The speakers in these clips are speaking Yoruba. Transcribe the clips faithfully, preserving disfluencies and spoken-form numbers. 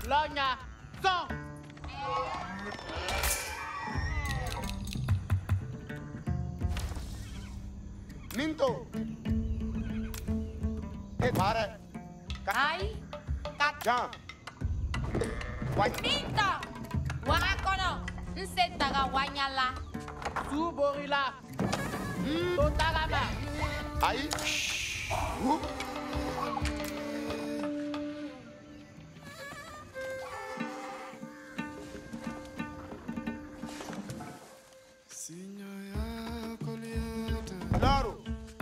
Lonya, son. Minto. Eh, pare. Ai. Kat. Jean. Why? Minto. Wakakono. Nsetaga wanyala. Suborila. Totagama. Aïe. Whoop. Loro.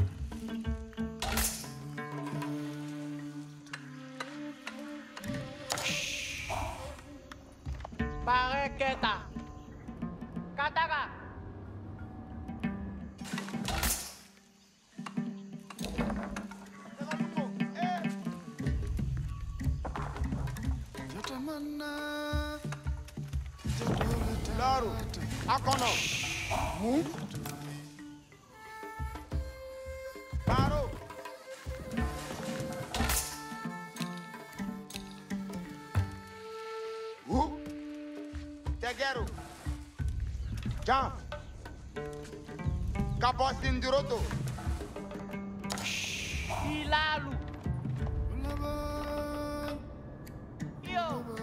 Pareketa. Kataga. Loro. Akono. Mu. Paro. Wu. Tegero. Jean. Kapostin Duroto. Ilalu. Yo.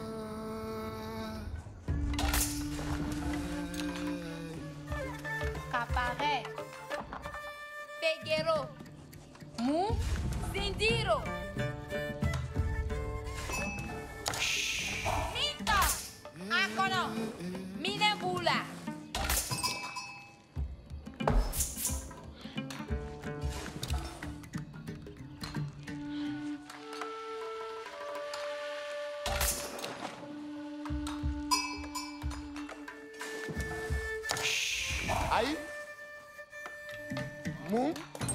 Kapare. Tegero. Mu. Sindiro. Minto. Akono. Minebula. Aïe. Mu.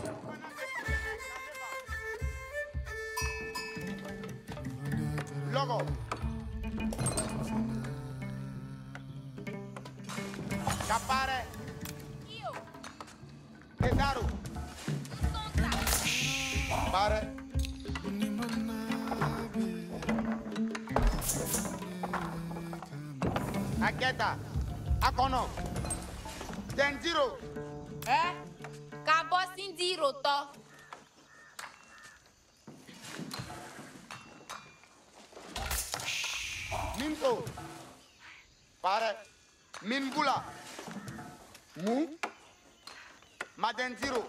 Logo. Capare. Io. Kedaru. Sonta. Pare. Aketa. Akono. Denziro. Eh? Kabo sindiro to. Minto. Pare. Minbula. Mu. Madenziro.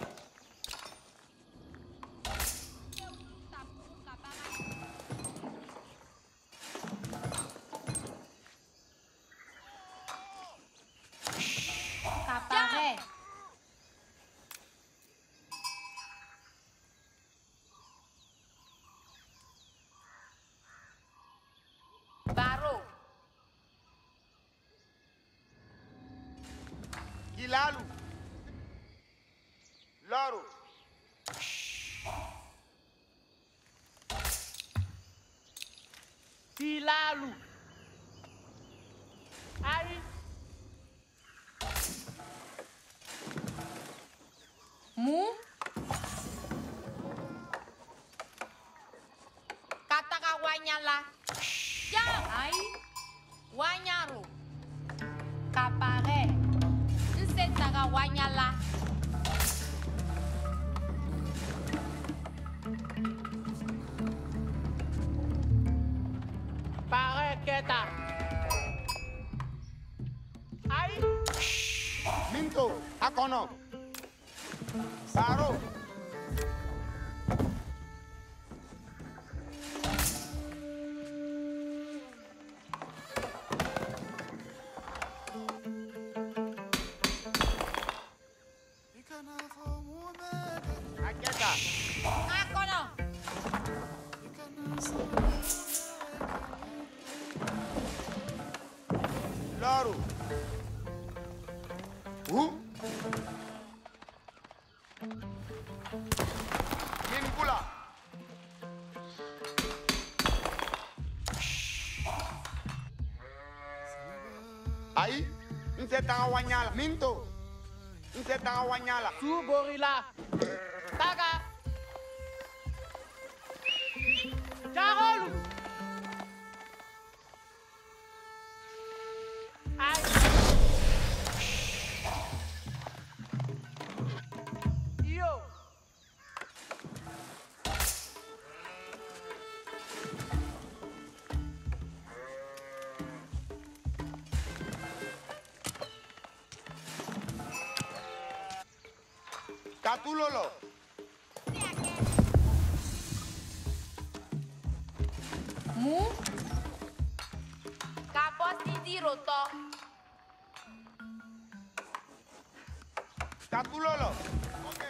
Kapare. Baro. Gilalu. Loro. Ilalu. Aïe. Mu. Kataka wanyala. Ya. Ai. Wanyaru. Kapare. Nsetaga wanyala. Pareketa. Aïe. Minto. Akono. Paro. Aketa. Akono. Loro. Wu. Minbula. Aïe. Nse tanga wanyala. Minto. Nse tanga wanyala. Suborila. Taga. Jarolu. Katulolo. Mu. Kaposi roto. Katulolo. Okay.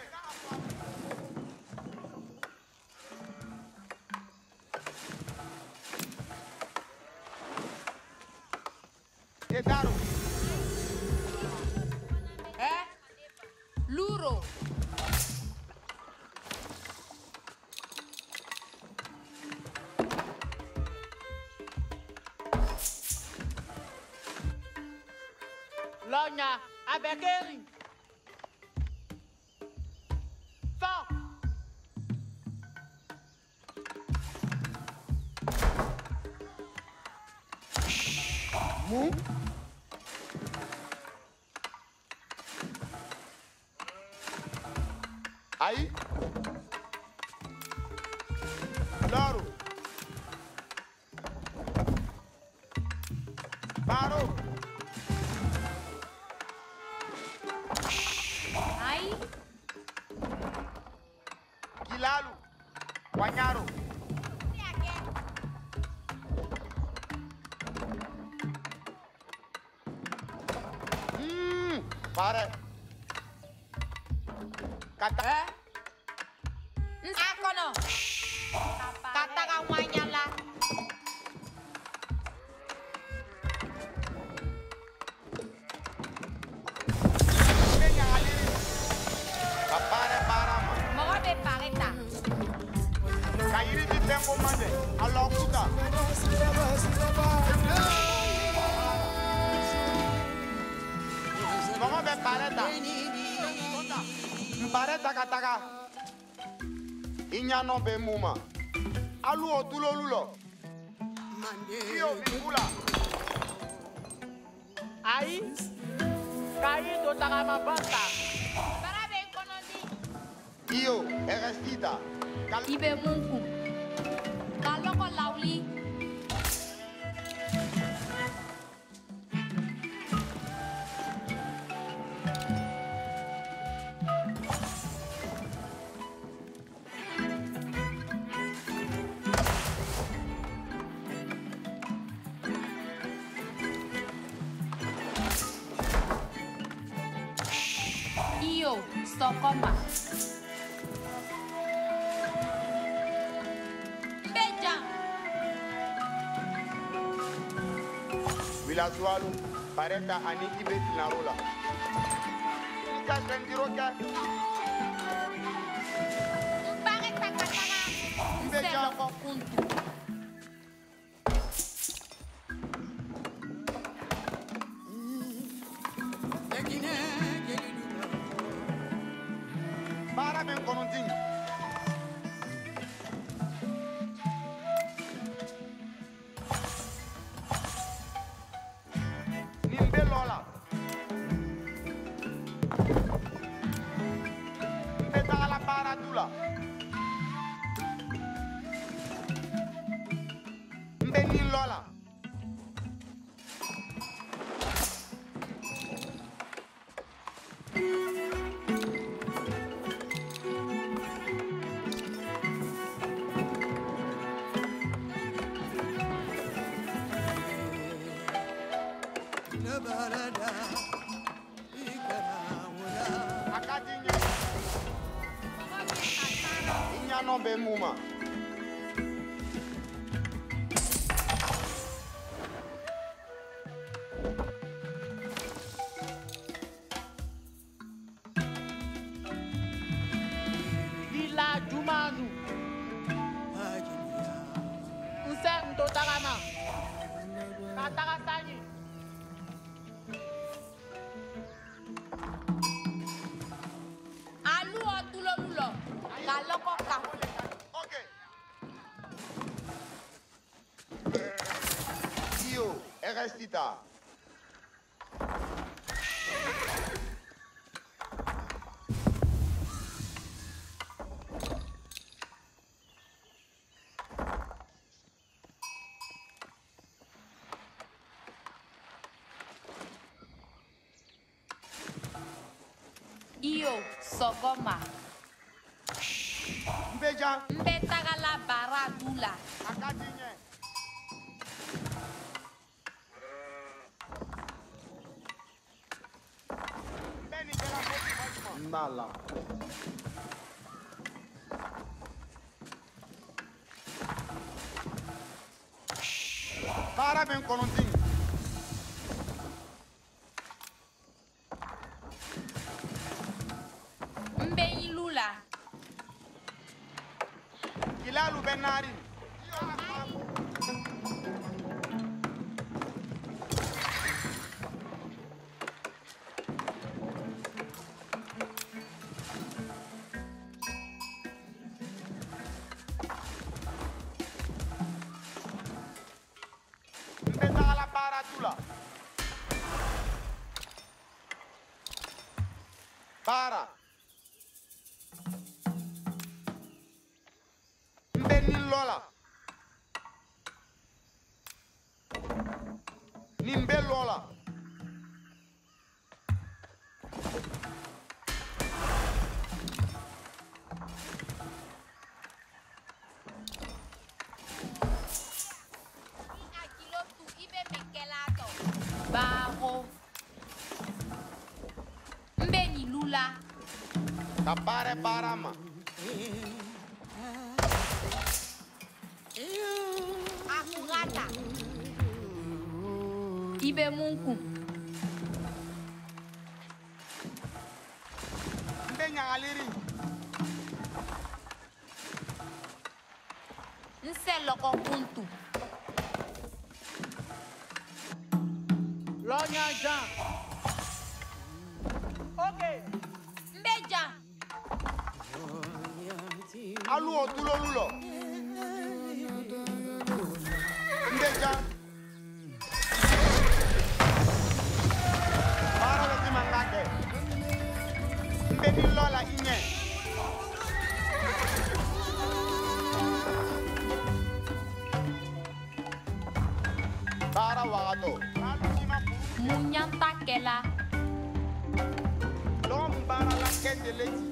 Tedaru. Eh? Luro. Lonya avec Eri. Fort. Mu. Aí. Loro. Parou. Ai. Kilalu. Wanyaro. Hmm. Pare. Kata. Eh? Akono. Kata kawanyala. Kenya aliri. Kapare parama. Mogo be pareta. Kayiri di tempo mande. Alokuta. Mogo be pareta. Mbare taka taka. Inyano be muma. Alu otulo lulo. Iyo bingula. Aí. Caí do Tagamabanta. Para be konondi. Iyo erestita. Kal Ibe munku. Kaloko lauli. Iyo, Stokoma. Beja. Wilasualu. Pareta ani ibe tinarola. Ika sendiroka. Pareta katara. Beja. Seloko kuntu. Para ben konontin. Nimbe lola. Mbe tagala para dula. Mbe ni lola. Akadinye. Inyano be muma. Vila Jumanu. Use Ndo Tagama. Katagasani. Alu otulo lulo. Kaloko ka. Okay. Iyo erestita. Iyo, Sogoma. Mbeja. Mbetagala Baradula. Akadinye. Mbeni kela kopi majima. Nala. Para ben kononting. Mbeyi Lula. Kilalu benari. Mbetala para tula. Para. Mbeni lola. Nimbe lola. Akilo tu ibe mekelato. Baro. Mbeni Lula. Kapare parama. Akurata. Ibe Munku. Mbe nyagaliri. Nse loko kuntu. Lonya Jean. Ok. Mbeja. Alu otulo lulo. Mbeja. Para le timangake. Mbeni lola inye. Para wagato. Munyanta Kela. Lom para la kende leti.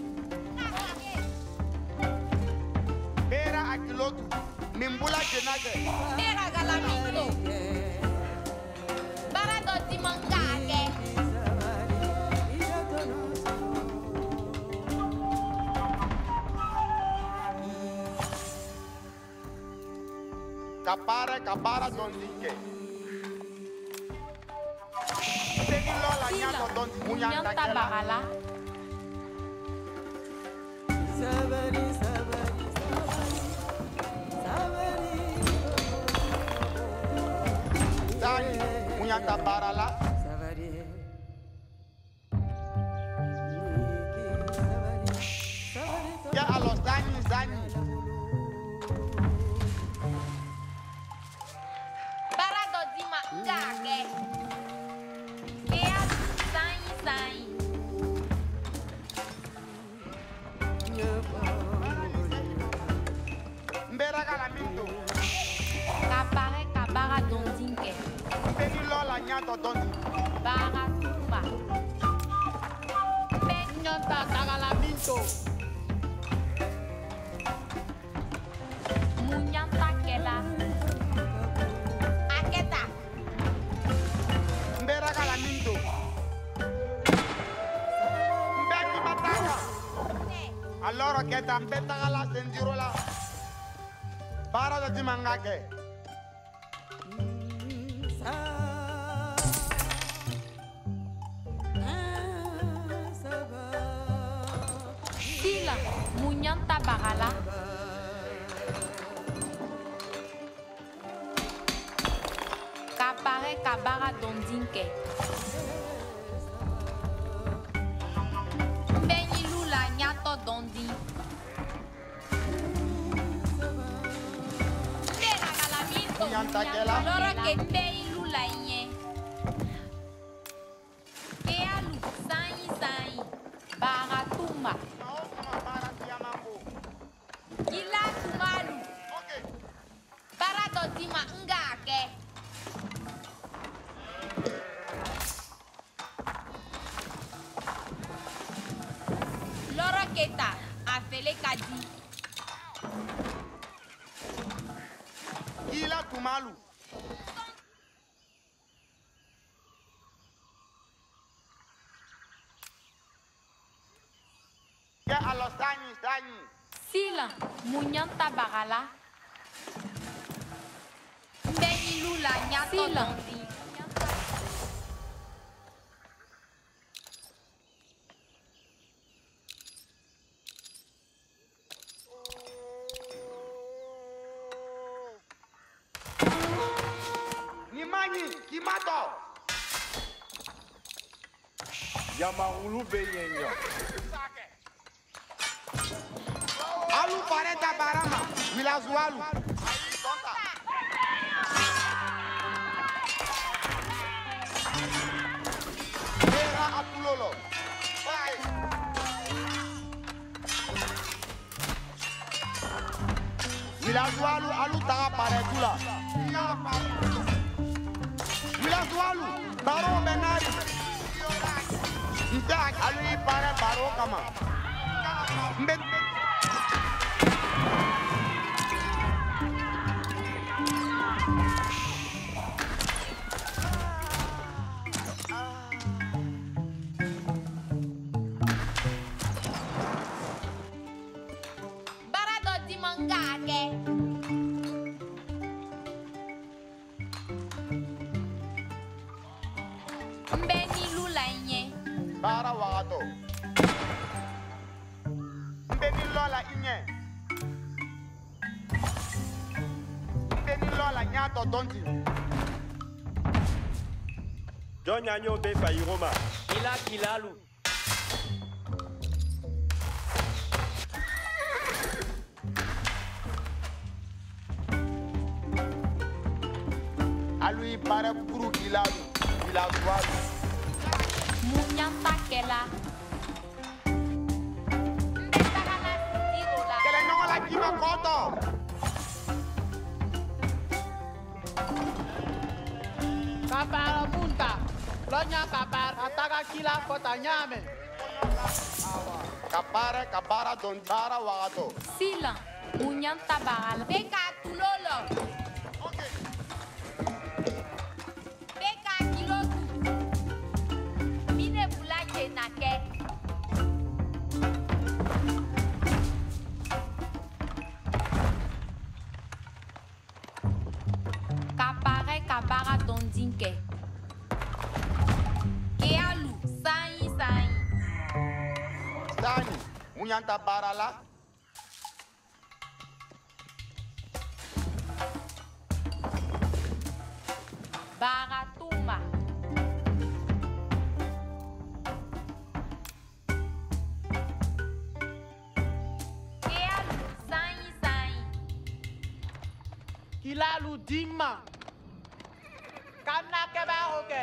Bera akilotu. Mimbula jenage. Mera Galamito. Barado Timangake. Kapara kapara dondike. Segi lola nyato dondi munyanta Munyanta kela. Bagala. Sabari, sabari, sabari, Zani munyanta barala. sabari, sabari, Ya alo zani zani. Barado Timangake. Kea Sai Sai. Mbera kalaminto. Kapare Kabara Dondinke. Segi lola nyato dondi. Baratumba. Nyanta Tagalaminto. Munyanta Kela. Aketa. Mbera kalaminto. Mbeki bataka. Allora che da mbeta kala sendirola. Para da timangake. Sila. Munyanta Bagala. Kapare Kabara Dondinke. Mbeni Lula Nyato Dondi. Mbera Galamito. Munyanta Kela. Loro ke Mbei Lula Inye. Kealu Sai Sai. Baratumba. Para tiamambo. Gila Tumalu. Okay. Barado Tima Ngake. Keta, Afele Kadi. Gila Tumalu. Ya alo Sani, Sani. Sila, Munyanta Barala. Mbeni Lula, Nyato Dondi. Nimani, Kimato. Yamangulu Beyenyo. Alu Pareta Barama, Wilazualu. Era Apulolo. Wilazualu, Alu Taga Paretula. Wilazualu, Baro Benari. Ita Alu Pare Baro Kama. Mbet. Barado di Mangake. Mbeni Lula Inye. Bara Wagato. Mbeni Lola Inye. Mbeni Lola Nyato Donti. John Yanyo Be Fayiroma. Kila Kilalu. Alui Pare Puru Kilalu. Wilazualu. Munyanta Kela. Mbetagala Tirola. Kele nyongo la Kima Koto. Kapara munta. Lonya kapara. Ataka kila kota nyame. Kapare Kabara Don Bara Wagato. Sila, Munyanta Barala. Beka Tulolo. Beka Kilotu. Mine Bulaje Nake. Kapare Kabara Dondinke. Kealu, Sai Sai. Sani, Munyanta Barala. Baratuma. Kealu, Sai Sai. Kilalu Dima. Kana keba oke.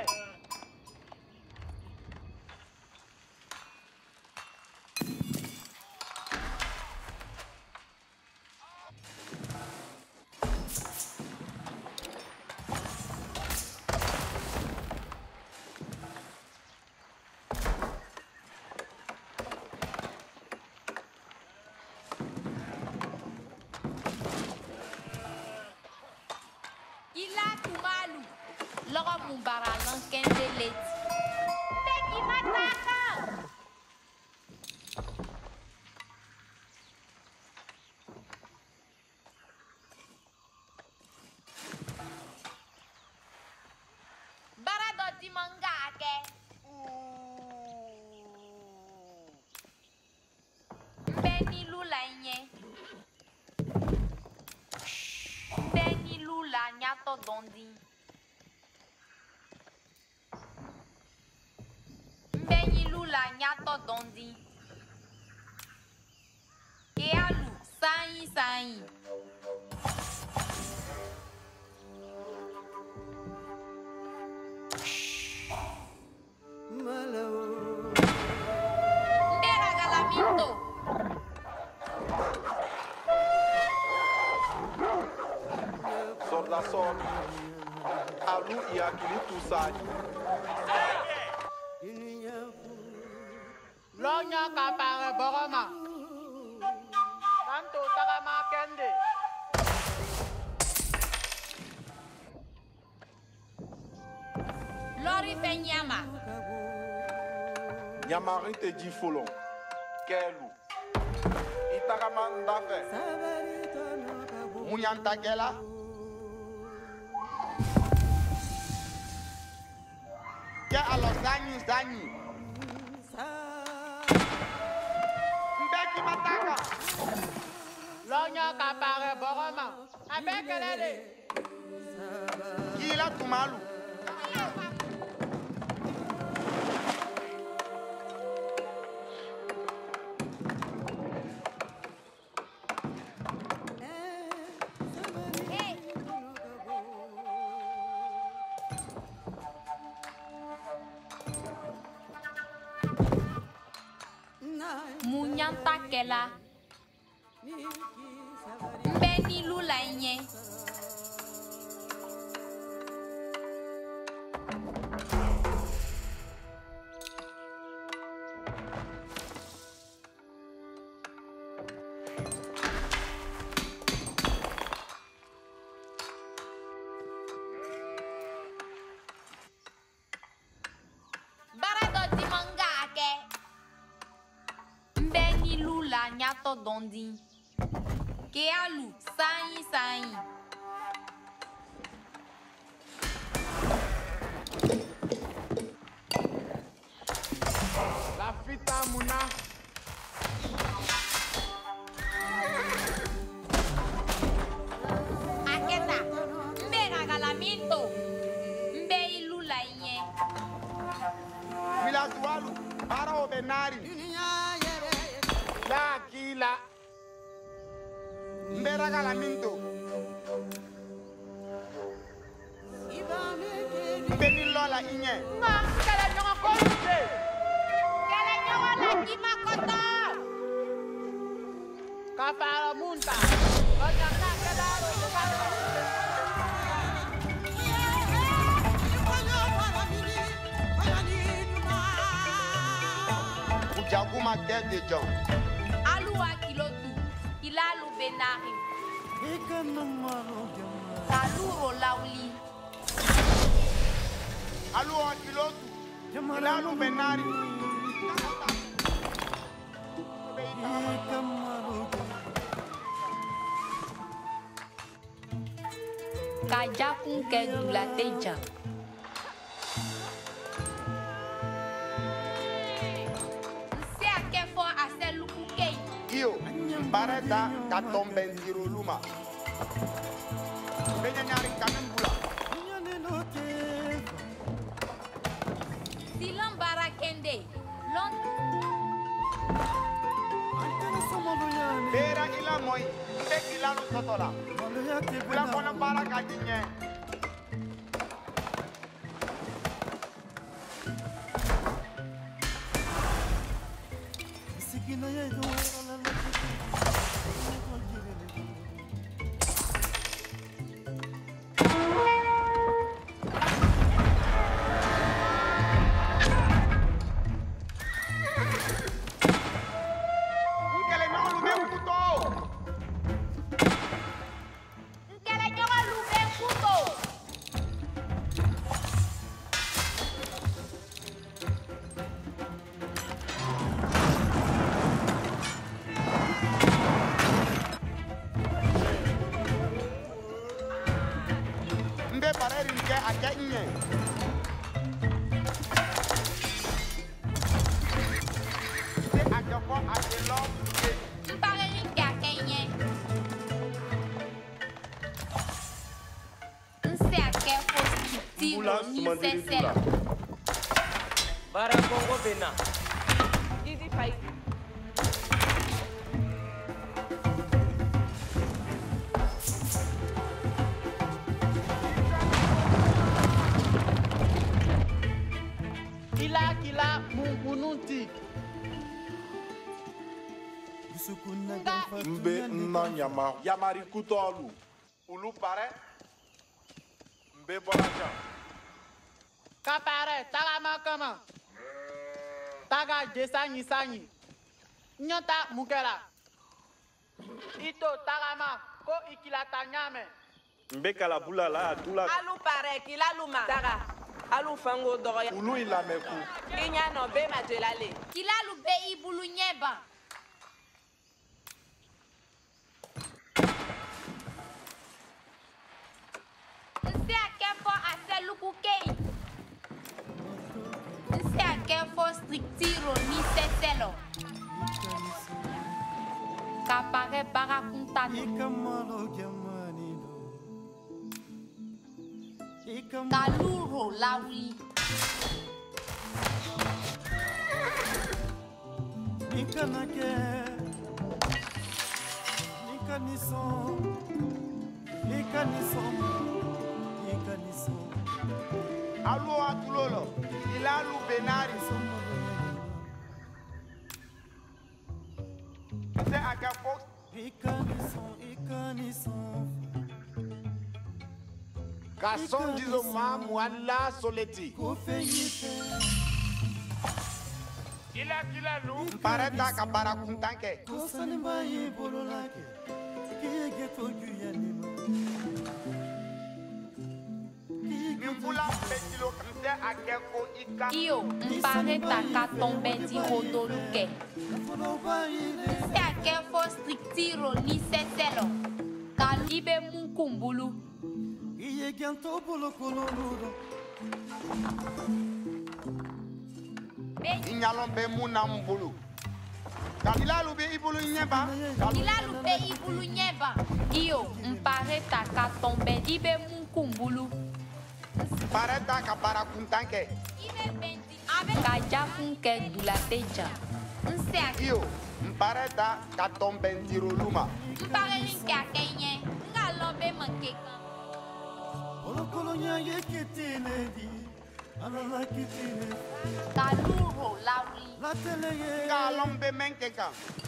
Ila Tumalu. Logo Mumbara Lankende Leti. Teki Mataka. Barado di Mangake. Mbeni Lula Inye. Mbeni Lula Nyato Dondi. Mbeni Lula Nyato Dondi. Kealu Sai Sai. Malao. Mbera Galamito. Solda Sol. Alu Iakili Tusani. Lonya kapara Boroma. Lori fe nyama. Nyamari te di folon. Kelu. Itagama ndafe. Munyantakela. Ya alo zanyi zanyi. Mbeki mataka. Lonya kapare boroma. Avec elle. Kila tumalu. Munyanta kela. Mbeni lula nye. Barado di mangake. Mbeni lula nyato dondi. Kealu sain sain. La fita muna. Aketa. Mbe gagalamito. Mbe ilula inye. Mila tualu. Para o benari. La kila. Mbera galaminto. Mbeni lola inye. Ma kala nyonga kolute. Kele nyogo la kima koto. Kapara munta. Lonya kakela kapara. Ujakuma kete John. Alu wa kilotu. Ilalu benari. Alu rolauli. Alu o kilotu. Ilalu benari. Kajakun ke dula teja. Nse ake fo ase luku kei. Iyo. Bareta katomben ziro luma. Benya nyari kamen bula. Silon bara kende. Lon Bera ila moi. Mbe kilanu sotola. Bula kona bara kadinye. Nkele nolu be kuto. nkele nyogo lube kuto. Mbe bareri nke ake nye. Se ake fo ake lo. Mpare rinke akenye. Nse ake fo tiro Mula ni sumandiri sese. dula. Bara Congo Bena. Easy fight. Kila kila mungununti. Mbe nna nyama. Yamari kutolu. Ulu pare. Mbe bolaja. Kapare tagama kama. Taga jesanyi sanyi. Nyota mukela. Ito tagama ko ikilata nyame. Mbe kalabula la atula. Alu pare, kila luma. Tara. Alu fango dogoya. Ulu ilameku. Inya no be majelale. Kilalu be ibulu nyeba. Nse akefo aseluku kei. Nse akefo strictiro ni seselo. Kapare barakuntano. Kaluro lauli. Nikanake, Nikanison, Nikanison, Nikanison. Alu atulolo, ilalu benari. C'est à quel poste? Nikanison, Nikanison. Kasson dizoma mwala soleti. Kila kila lu. Pareta kapara kuntanke. Kosanimba yibololake, kigeto guyanima. Nimbula petilo kante akeko ika. Iyo mpare taka tombe di rodoluke. Nse akefo strictiro ni seselo. Kalibe munkumbulu. Iye ganto bolo kololudo. Inyalon be muna mbulu. Ilalu be ibulu nyeba. Kilalu be ibulu nyeba. Iyo mpare taka tombe ibe munkumbulu. Pareta kapara kuntanke. Ibe benti abe kaja kunke dulateja. Nse akefo. Iyo, mpareta katombe ntiruluma. Mpare linke akenye. Nga lobe mankeka. Bolo kolonya yeketine di, alala kitine. Kaluro lauli. La tele ye. Kalon be menkeka.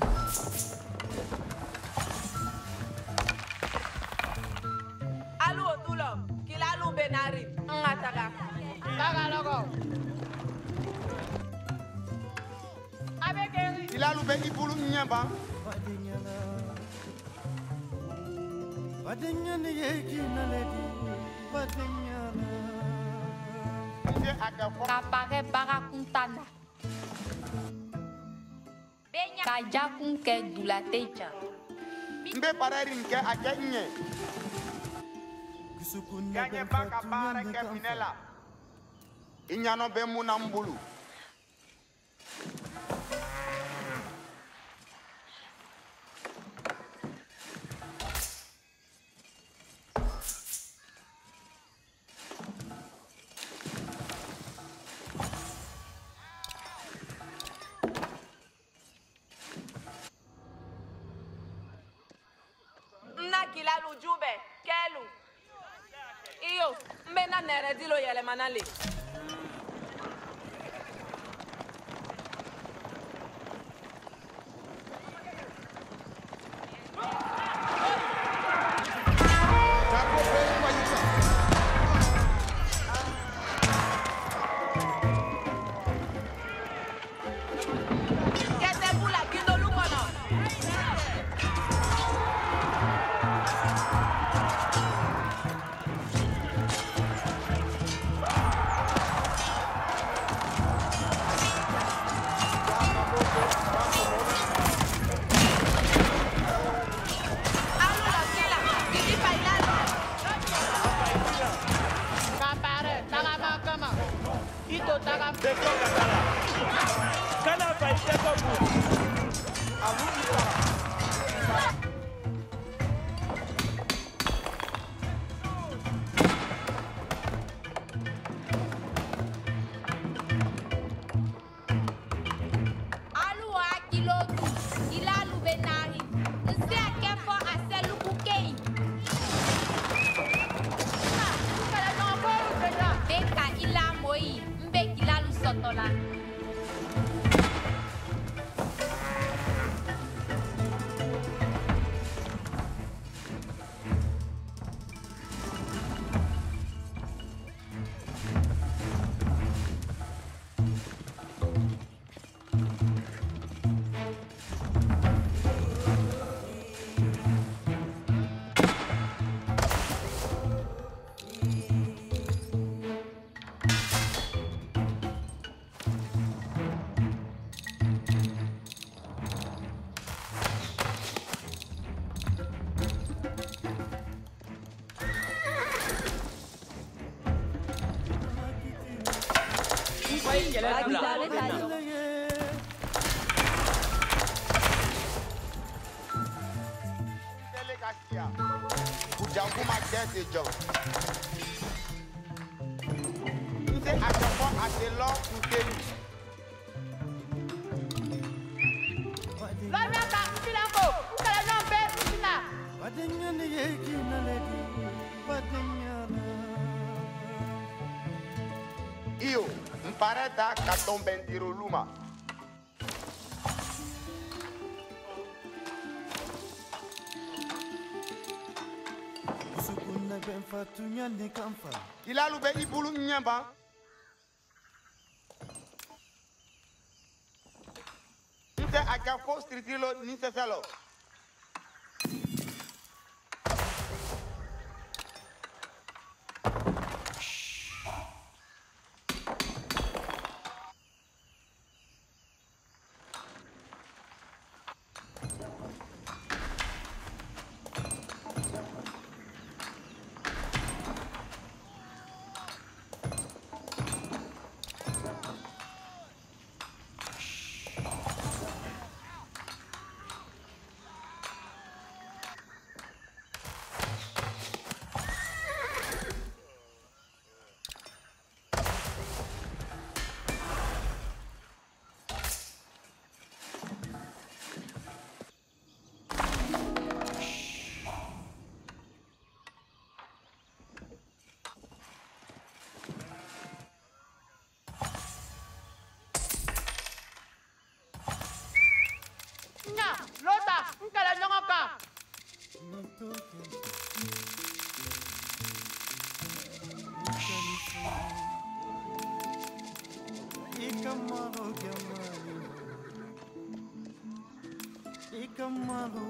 Alu otulo. Kilalu benari. Ngataga. Taga logo. Abekeri. Ilalu be ibulu nyeba. Badenyana, badenyana yekina ledi, badenyana. C'est à quel poste? Kapare barakuntana. Benya kaja kunke dulateja. Mbe pareri nke ake nye. Kusukunya Ganye baka bare ke finela. Inyano be muna mbulu. Nna kilalu jube. Kelu. Iyo. Mbena nere dilo yele manale. Kete bula kindo lukono. Alu la kila. Kiti bailando. Kapare. Taga makama. Ito taga. Teko katala. Kana fai teko bu. Alu akilotu. Kilalu benari. Nse akefo aseluku kei. Beka ila moi. Mbe kilalu sotola. Delegacia. Ujanguma tête John. Nous est à chaque fois à de l'or pour tenir. Lọ́nyàká Filanko, nkàlà náà bẹ́ Sina. Badanyana yeki naledi badanyana Io, mpareta katombentiro luma. Sukuna ben fatunya ne kamfa Ilalu be ibulu nyamba. Nte akafo stritilo ni seselo. Nya, Lota, nkàlà nyɔngɔka. nitoke ikamalo gamali ikamalo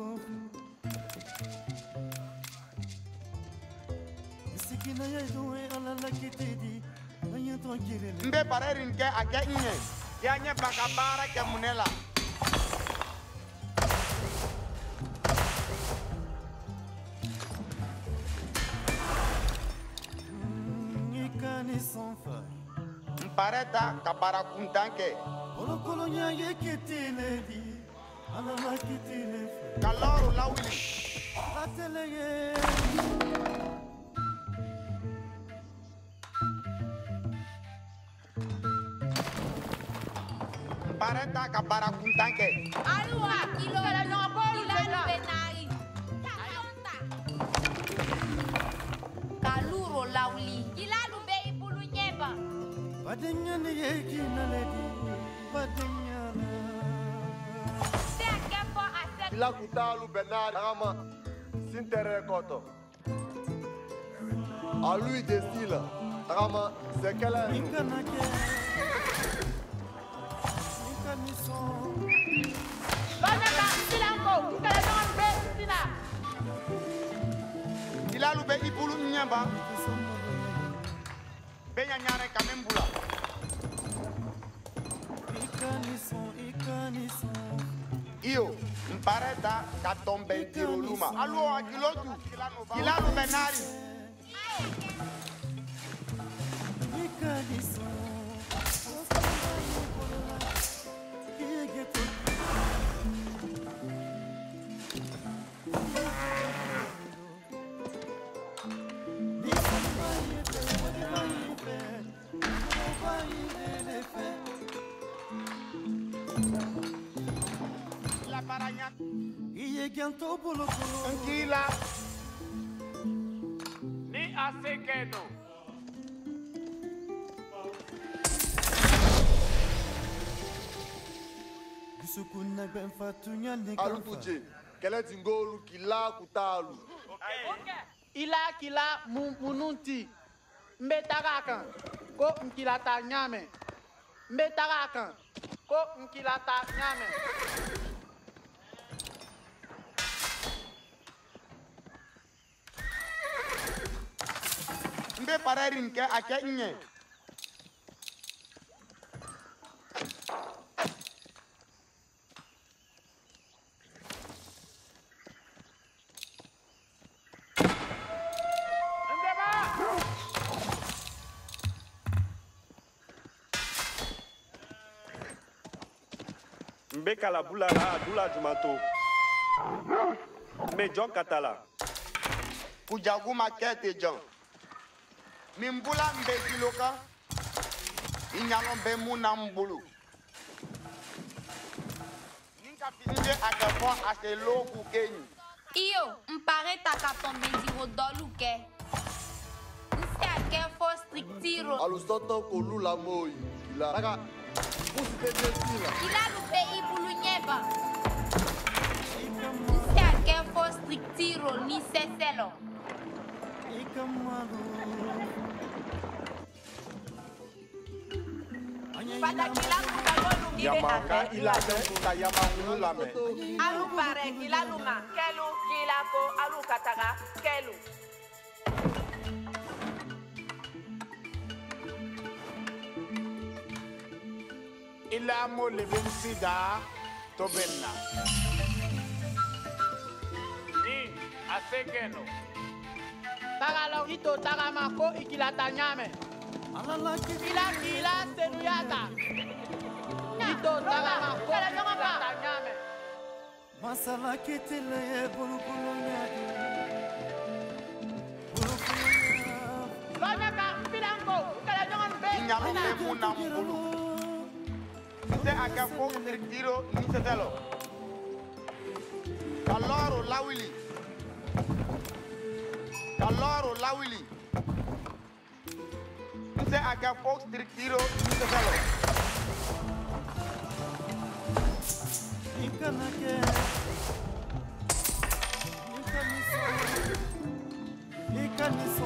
sikina ya doe ala la kitedi anya to kirele Mbe parerin ke ake nye. Ya nye bakabara ke munela. ikani sans faille Mpareta kabara kuntanke. Olo kolonya yeketele di ala la kitele Kaloru lawili. atelege Mpareta kabara kuntanke. Alua, kilo, Nkàlà nyɔngɔka Ilalu benari. Kalonta. Kaluro lauli. Ilalu be ibulu nyeba. badanyana yeki naledi badanyana Se akefo ase. Ila kutalu benari agama sintere koto. Alui de stila agama sekele nu. ikanake ikani son Lọ́nyàká Filanko, nkàlà náà bẹ́ Sina. Ilalu be ibulu nyamba. Benya nyare kamembula. ikani son ikani son Io, mpareta katombentiro luma. Aluo akilotu. Ilalu benari. ikani son kiyegeto La paranya. iyeganto bolo bolo Nkila. Ni asekeno. sukuna ben fatunya ne Alu kamfa tuje. Kele tingolu kila kutalu. Ila kila mu- mununti. Mbe taga a kan ko nkila ta ɲaamɛ. Mbe taga a kan ko nkila ta ɲaamɛ. Mbe parerin ke ake nye. Mbeka la bula la dula jumato. Me John Katala. Kujaguma kete John. Mimbula mbekiloka. Inyalo bemu na mbulu. Ninka finje akafo ase loku kenyi. Iyo, mpare takatombe diro doluke. Nse ake fo strictiro. Alusoto kolu la moi. Ila. Taka. Pusite desila. Ila lupe ibulu nyeba. Nse ake fo strictiro ni seselo. Pada kila kutagolu ibe Yamaka ate. ilame ka yamangulu lame. Alu pare kila luma. Kelu kila ko alu kataga. Kelu. Ilamo leben sida to benna. Ni asekeno. Tagalo ito tagama ko ikilata nyame. Kila kila senuyata. Ito tagama ko ikilata nyame. Masala kitile bulu bulu nyadu. Lonyaka bilanko kala jongon be. Inyalo bemu na mbulu. Nse akafo strictiro ni seselo. Kaloro lawili. Kaloro lawili. Nse akafo strictiro ni seselo. Ikanake. Ikaniso. Ikaniso.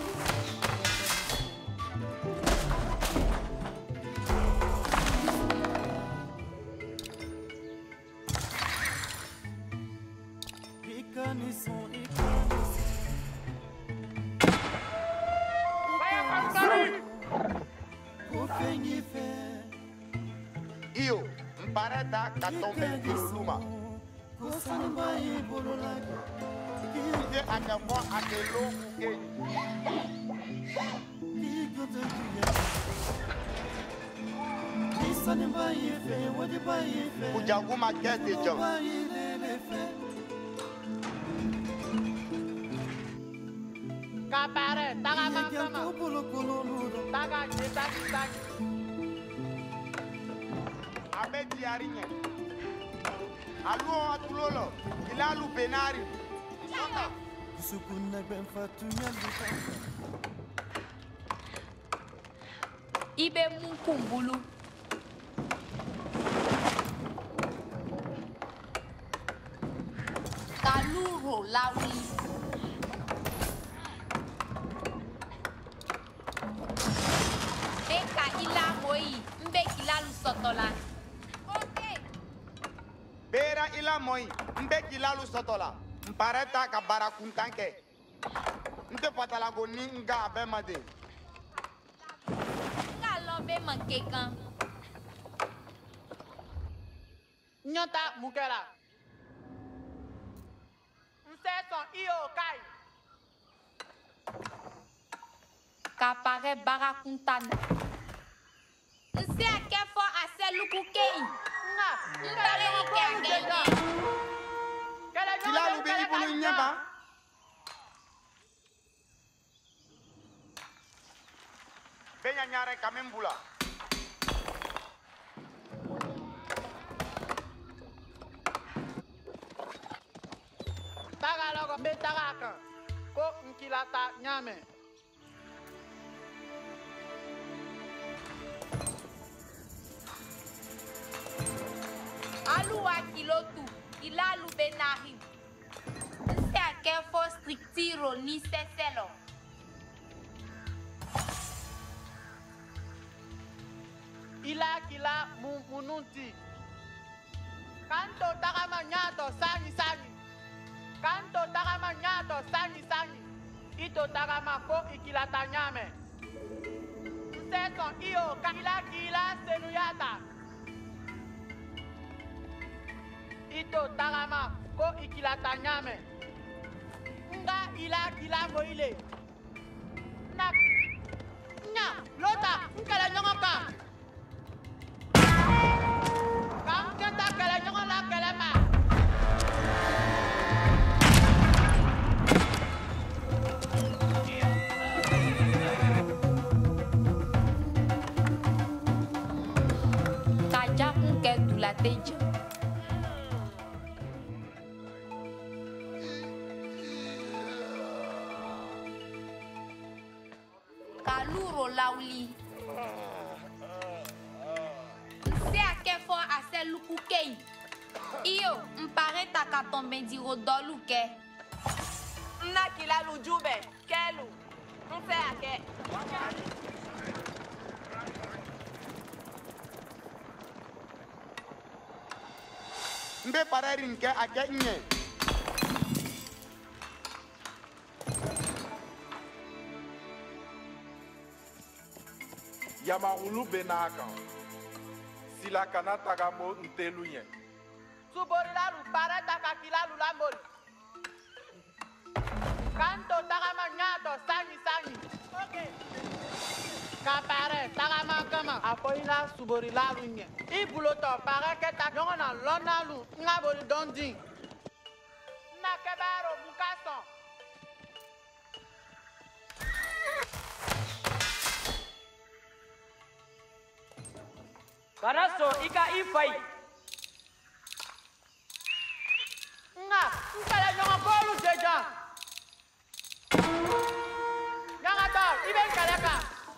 Ikaniso. Iyo, mpareta katombe luma. Nse akafo ase loku kenyi. Kujaguma kete John. Kapare tagama mama. Taga jeta jeta. Abe diarinye. Alu atulolo. Ilalu benari. Sota. Sukuna ben fatunya luka. Ibe munkumbulu. Kaluro lawi. Beka ila moi. Mbe kilalu sotola. Okay. Bera ila moi. Mbe kilalu sotola. Mpareta ka barakuntanke. Nte patalago ni nga abe made. Kalombe mankekan. Nyota mukela. Nseson iyo kai. Kapare barakuntana. Nse ake fo ase luku kei. Nga. Mbare ikengenge. Kilalu be ibulu nyeba. Benya nyare kamimbula. Tagalogo be tagaka. Ko nkilata nyame. Aluwa kilotu. Ilalu benahi. Nse ake fo strictiro ni seselo. Ila kila mu- mununti. Kanto tagama nyato sani sani. Kanto tagama nyato sani sani. Ito tagama ko ikilata nyame. Nseson iyo kila kila senuyata. Ito tagama ko ikilata nyame. Nga ila kila moile. Na. Nya, lota, nkala nyongoka. Kam kenta kala Lateja. Kaluro lauli. Se a que for a se lukukei. Iyo, mpare takatombe di rodolu ke. Mna kila lu jube, kelu. Mfe ake. Mbe pareri nke ake nye. Yamarulu benaka. Sila kana tagamo ntelu yen. Subori la lu pare takakila lu la mori. Kanto tagama nyato sangi sangi. Okay. Kapare tagama kama apoila subori la lu nye. Ibuloto pare ke ta jongona lona lu ngabori dondi. Na kebaro bukason. Karaso ika ifai. Nga, nkala nyonga bolu deja. Nyonga to, ibe nkala ka.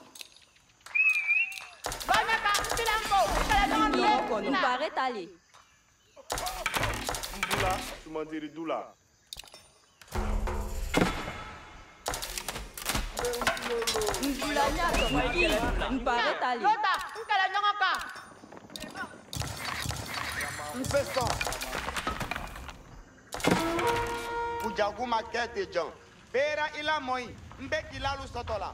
Banya ka, mpilanko, nkala nyonga Ni bolu. oko no pare tali. Mbula, sumandiri dula. Mbula nyato maki. Mpare tali. Lota, nkala nyonga ka. Mfeson. Ujaguma kete jan. Bera ila moi. Mbe kilalu sotola.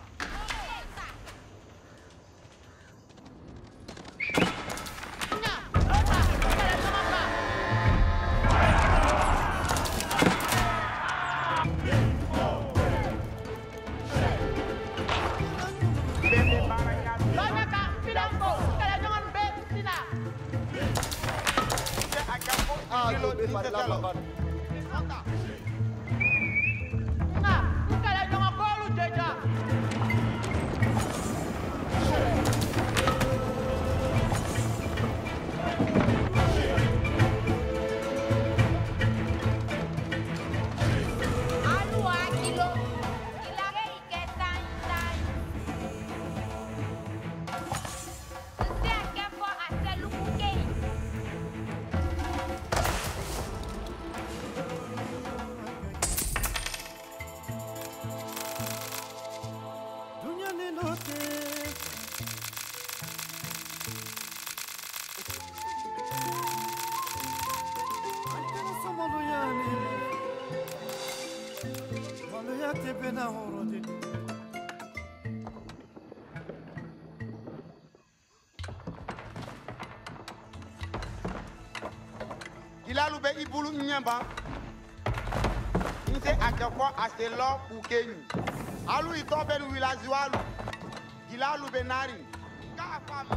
Nya, lota, nkala nyonga ka. Bebe baranya. Banya ka, mpilanko, nkala nyonga mbe sina. Mbe akako Ah, kilo Mbe pare la telo. baba. Nga, nkala nyonga bolu deja. Alu akilo. Ilare ike tan tan. Se a que for a se lukukei. Dunya nilote. Antena samalo yani. Malo ya tebe na horode. Kilalu be ibulu nyamba. Nse akako aselo kukeni. Alu itobe nu wilazi walu. Kilalu be nari. Ka fam.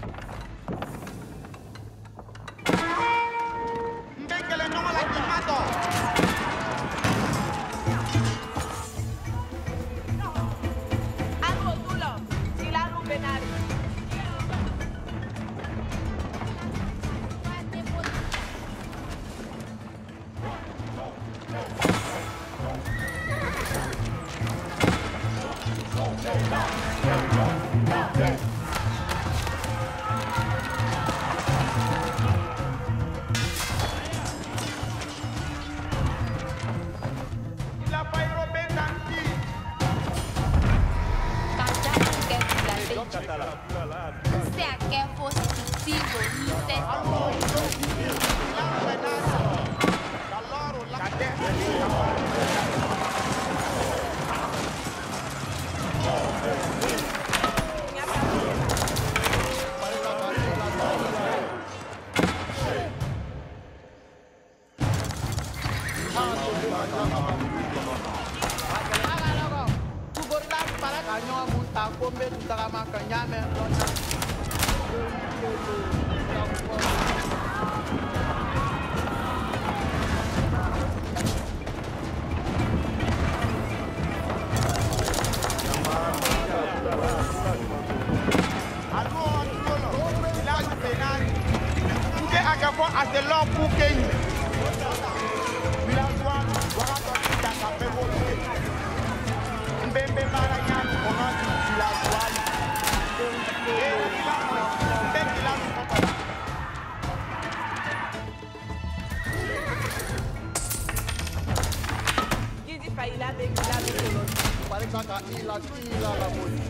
Mbe kele nongo la kimato. Alu odulo, kila lu benari. La pairo bendanti. Kajaku ke Lateja. Katala. Se a que for tiro ni se. Kilalu be nari. Kaloro la kade. Subori la lu pare ka nyonga munta kombe tu tagama ka nyame lona. Alu odulo. Kilalu be nari. Nse ase lo kukenyi villageois wakato kita kape volue mbembe bara nyanu onati villageois bera ila moyi mbe kilalu sotola Gidi fa ila be kilalu kolo. Pare kaka ila ila la moyi.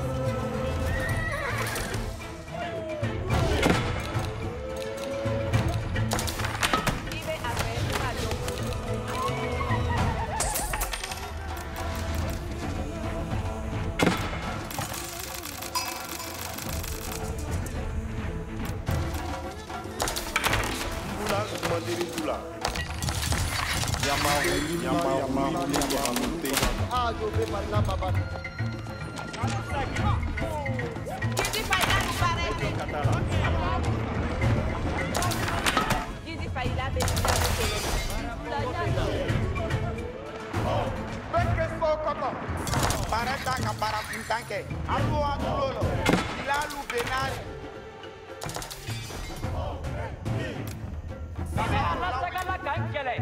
Ibe abe malo. Bula mandiri tula. Yama yama yama yama te. Ah, yo ve para la baba. Gidi fa ila lu parete. Gidi fa ila be kilalu kolo. beke so koto pareta ka bara kuntanke alu adulolo ilalu benari Ibe ala sagala kankele.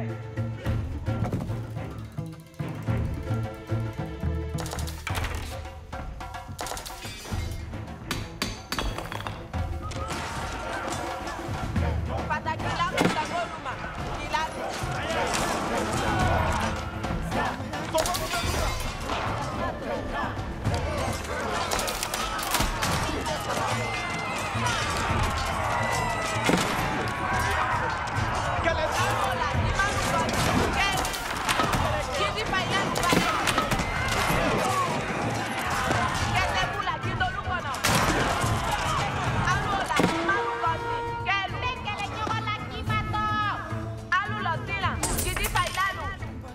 Pada kilalu tangoluma. Kilalu. Alola, ni malu kolo. Gidi fa ila lu parete. Kete bula kindolu kono. Alola, ni malu kolo. Kelu. Bekele nyogola kimato. Alulo tila. Gidi fa ila lu.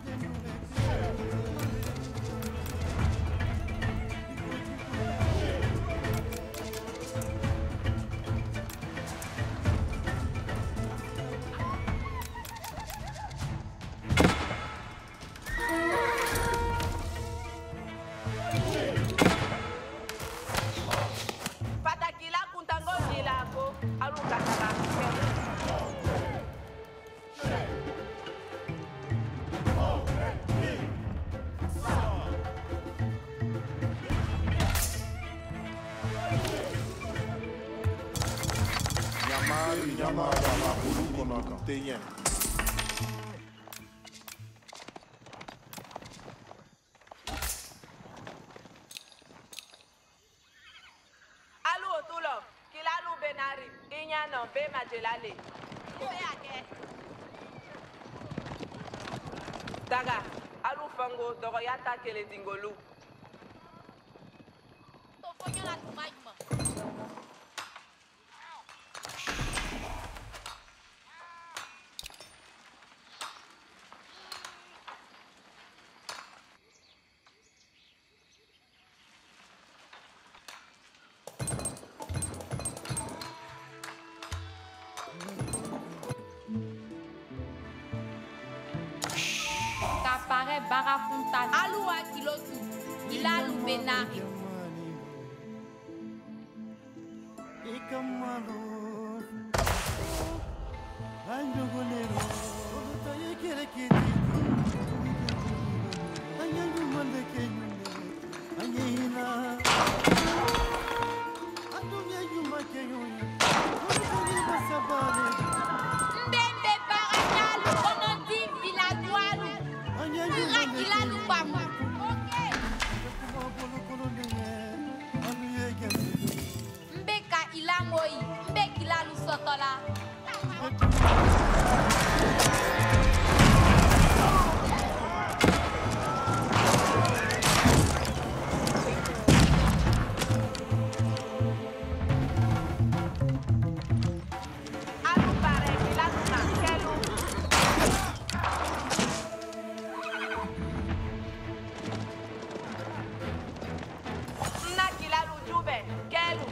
Patakila kuntango kilako. Alu katala. Yama yama yama bulu kono te yen. Alu otulo. Kilalu benari. Inyano be majelale. Ibe ake. Daga. Alu fango dogo yata kele dingolu. To fonyo la tumaima. Kapare barafunta. Alu wa kilotu. Ilalu benari. Ikamalo. Anjogolero. Taye kere kiti. Anyangu mande kenyune. Anyina. Atumya yuma kenyune. Onyini basabale. Mbembe baranyalu onodi viladualu. Anyangu Ira kilalu bamu. Okay. Kumabolo kolonye. Anuye gemi. Mbeka ilamoyi. Mbeki lalu sotola. Alu pare kilalu na kelu. Na kilalu jube. Kelu.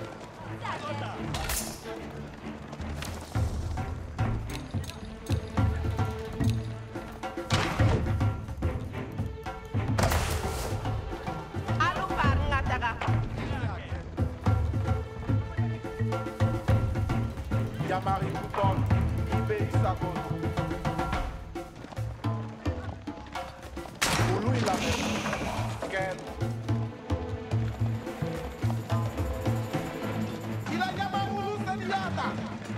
Alu par ngataga. Yamari kutol. Ibe Sago. Ulu il a Quel. Il a llamado Ulu Seniata.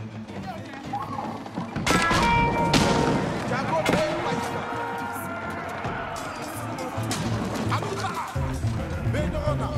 Sago de Paisa. Aluka. Bedrona.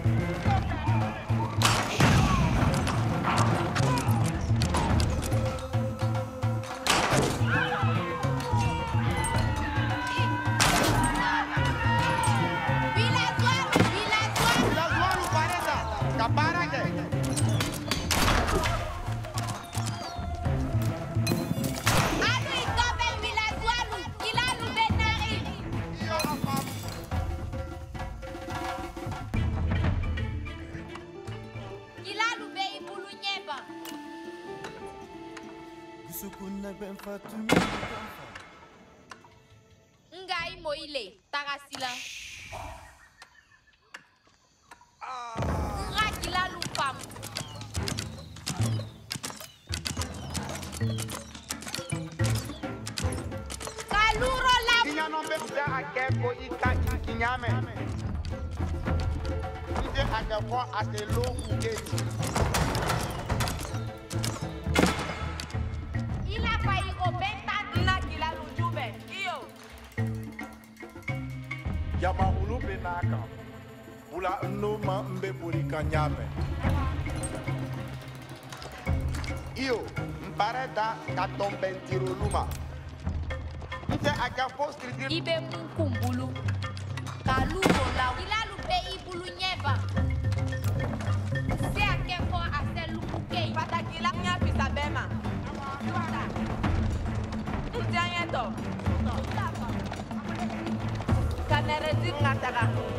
Ngai moile tagasila. Nga kila lupam. Kaluro la. Kinya no be kuda akeko ika kinyame. Ide akeko aselo kugeti. Yama ulu benaka. Bula no ma mbe burika nyame. Iyo, mpareta katombe ntiruluma. Nte akafo stridi. Ibe munkumbulu. Kaluro la. Ilalu be ibulu nyeba. Se akefo aselu kukei. Patakila nya pisa bema. Ntianyeto. Kanere di ngataka.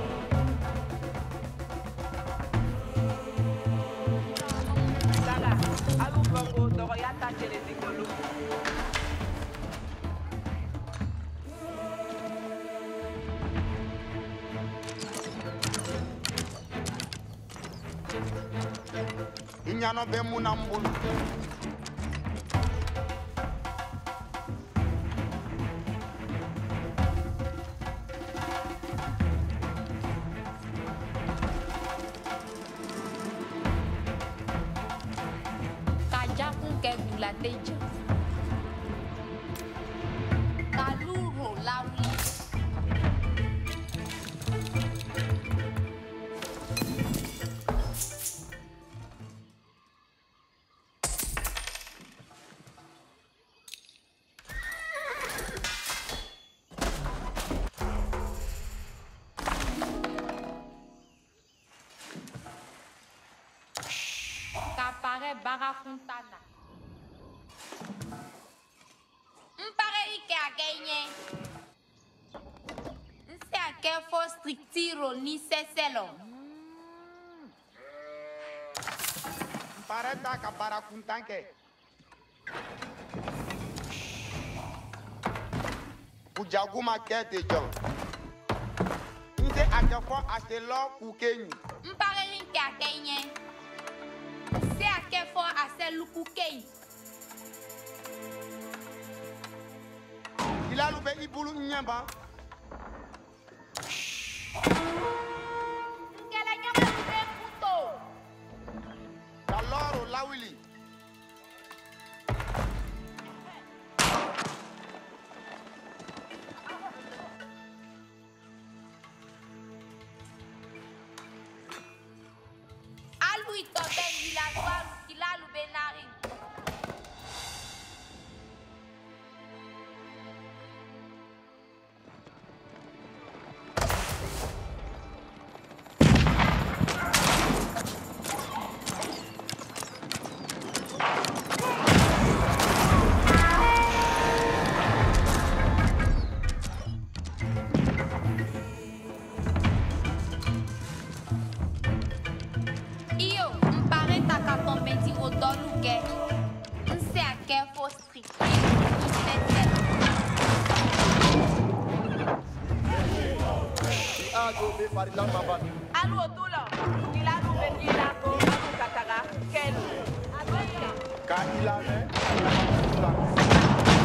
Saga, alu bongo dogo yata chele dikolu. Inyano be munambulu. Kaluro lawi. Kapare barafuntana. Mpare ike agenye. Nse ake fo strictiro ni seselo. Mpareta kabara kuntanke. Ujaguma kete John. Nte akafo aselo kukenyi. Mpare ike agenye. Se ake fo aselu kukei. Ilalu be ibulu nyamba. Ngela nyama be puto. Kaloro lawili. Alu ito ben vilasoir kilalu benari. Io mpare taka tombenti odoluke. Nse ake fo strict. Ago be parila baba. Alu otulo. Ilalu benila ko alu kataga. Kelu. Ka ilame.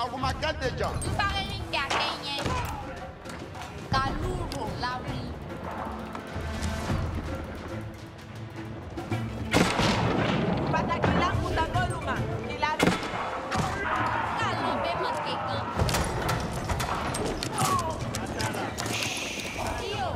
vous m'appelez déjà. Nous parlons de gagner. Kaluro, la oui. Patakila Mutaboluma, il a lu. Kalibé Makekan. Yo.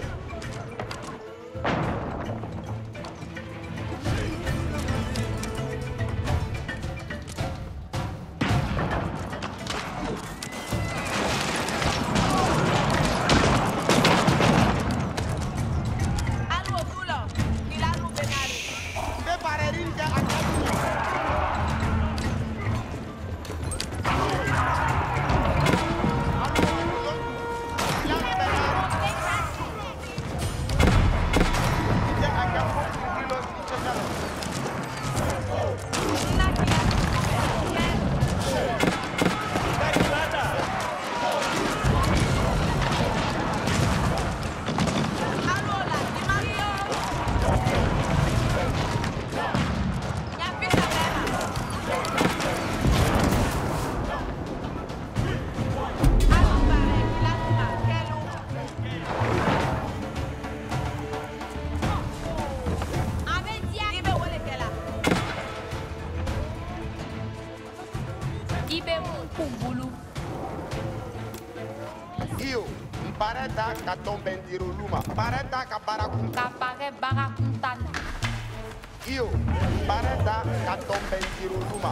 Pareta ka tombendiro luma. Pareta ka barakun. Kapare barakuntana. Iyo. Pareta ka tombendiro luma.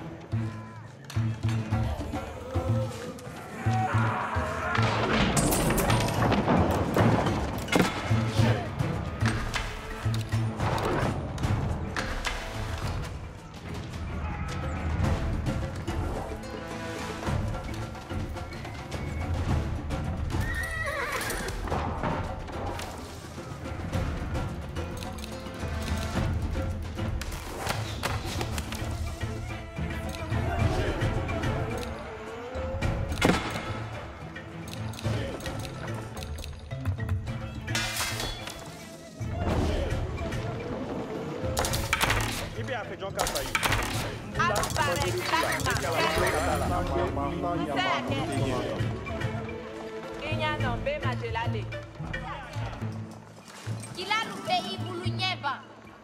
Il a loupé Iboulounyeva.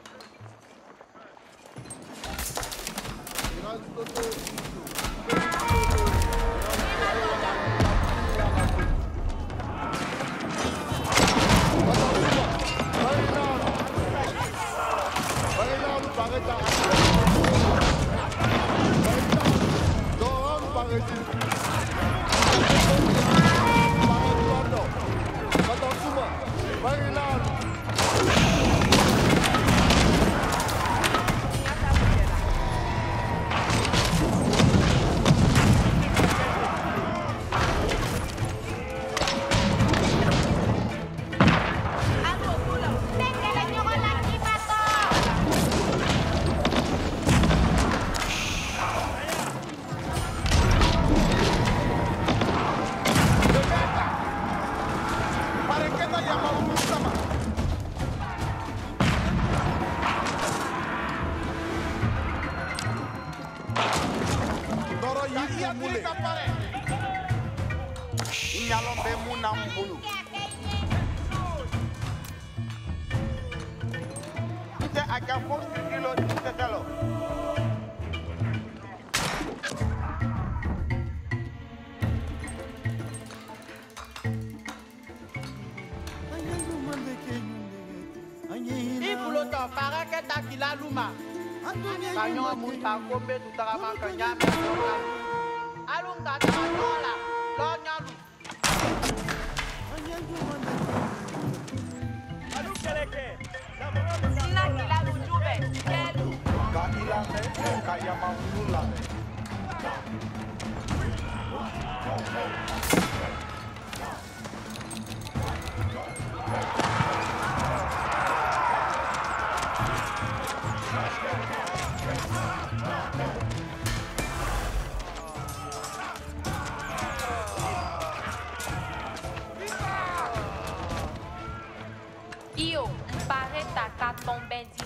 Io, mpare taka tombe di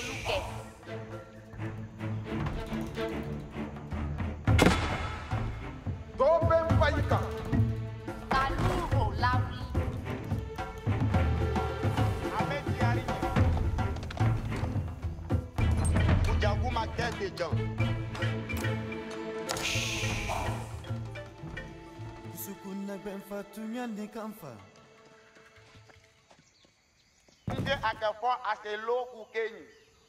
rodoluke. Sukuna ben fatunya ne kamfa. Nde akafo aselo kukenyi.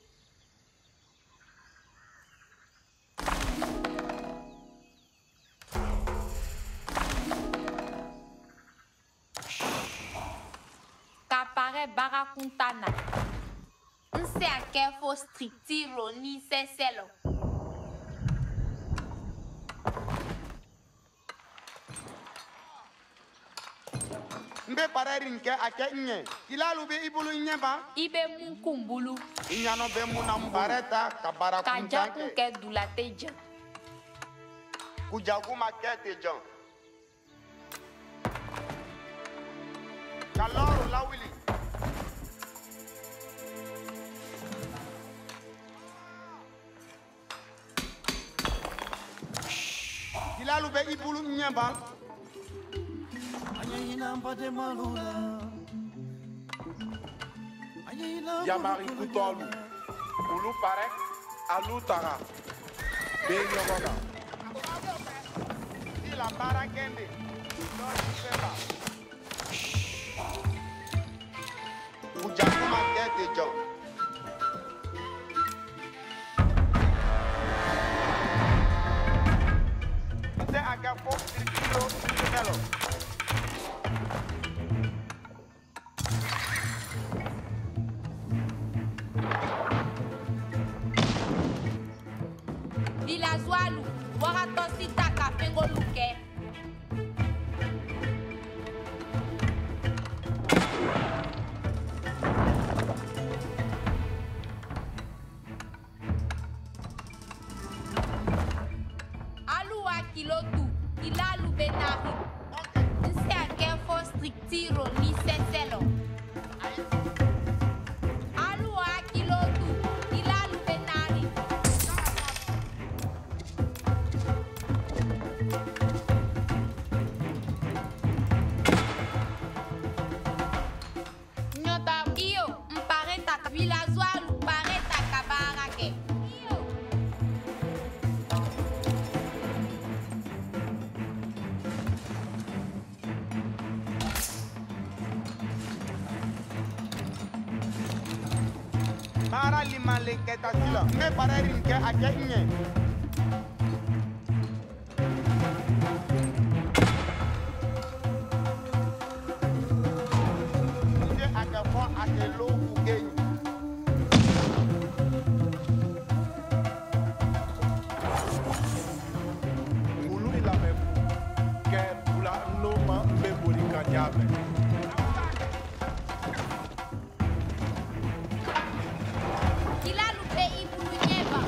Kapare barakuntana. Nse akefo strictiro ni seselo. Mbe pareri nke ake nye. Ilalu be ibulu nye ba? Ibe munkumbulu. Inyano be muna mbareta kabara kunjanke. Kajaku ke dulateja. Kujaguma kete jan. Kaloro lawili. Ilalu be ibulu nye ba? Yamari Kutolu, Ulu Pare, Alu Tara, Benyogona. Ila Barakende, Lord Feba. Ujakuma Kete John. Nte Agafo Kirikiro Kirikelo. Dilazualu, waratosita kafengo luke. Alu wa kilotu, ilalu benahi. Nse akefo strictiro ni seselo. Alu wa kilotu, ilalu benahi. Nyota Iyo, mpareta vilazualu pareta kabarake. Iyo. Mara lima le keta sila. Me pareri nke ake nye. Nde Agafo aselo kukenyi. Ulu Ilamebu, Ke Bula Noma Mbeburi Kanyabe. Ilalu be ibulu nyeba.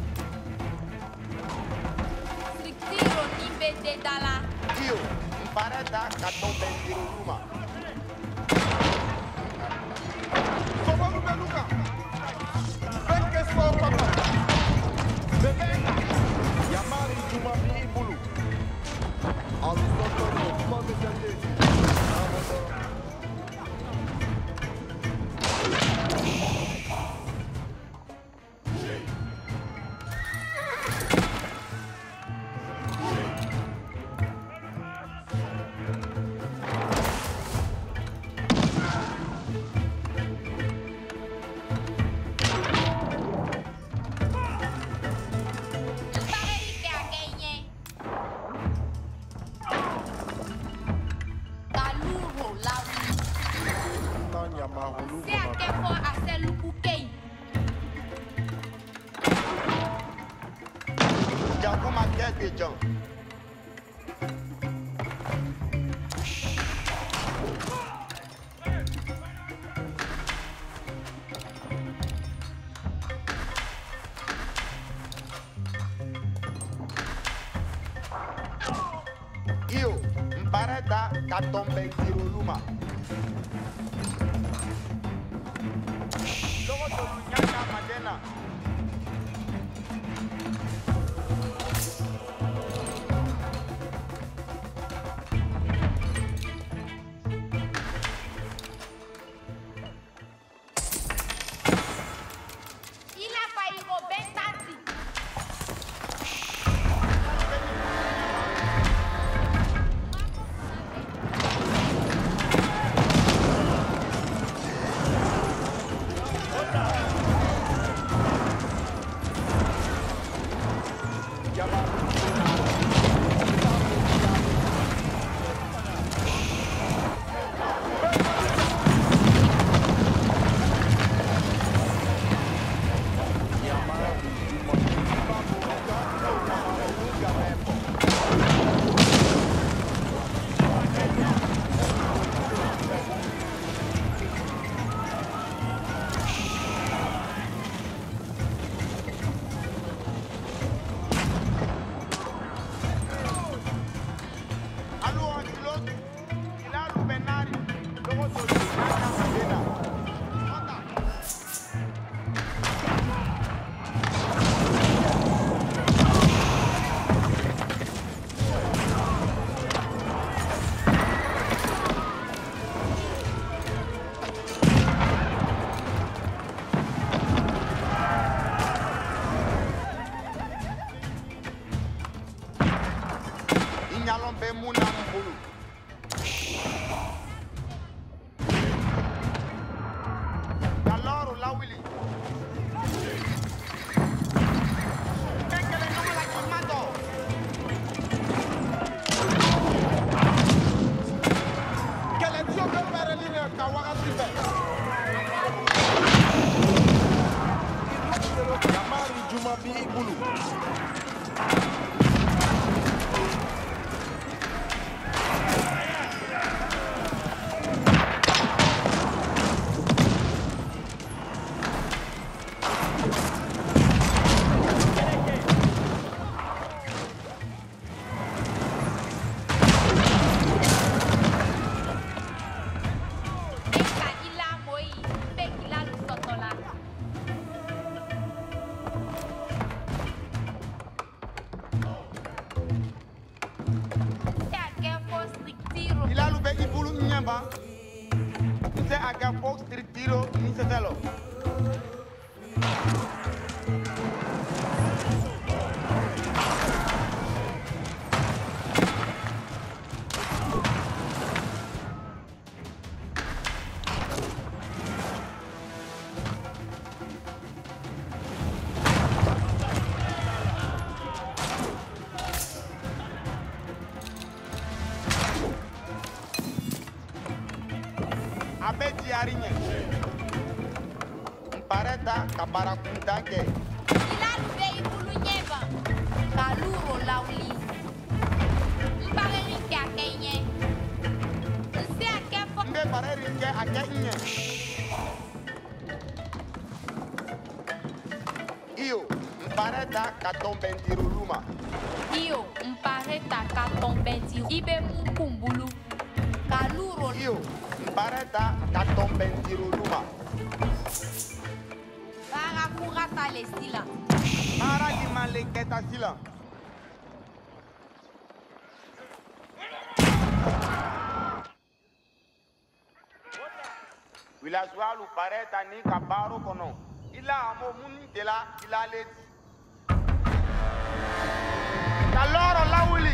Strictiro ni bete dala. Iyo, mpareta katombe ndiruluma. Sobaru Beluka, Benke Sopapa, Bebenga, Yamari Juma Ibulu. Alu Sotoro, Kuma Mesende. Mpareli ke akenye. Kaluro lawi. Nanya Mahulu Se akefo aselukukei. Ujakuma kete jan. Iyo, mpareta katombe ndiruluma. Logo tolu nyanya madena. Ila fa iro bentati. Pareta kabara kuntanke. Ilalu be ibulu nyeba. Kaluro lauli. Mbare rike akenye. Nse akefo. Mbe bare rike akenye. Iyo, mpareta katombendiruluma. Iyo, mpareta katombendiru. Ibe mukumbulu. Kaluro. Iyo, mpareta katombendiruluma. Kurata le sila. Para di maleketa sila. Villageois pareta ni kabaro kono. Ila amo muni de la ila leti. Kaloro lawuli.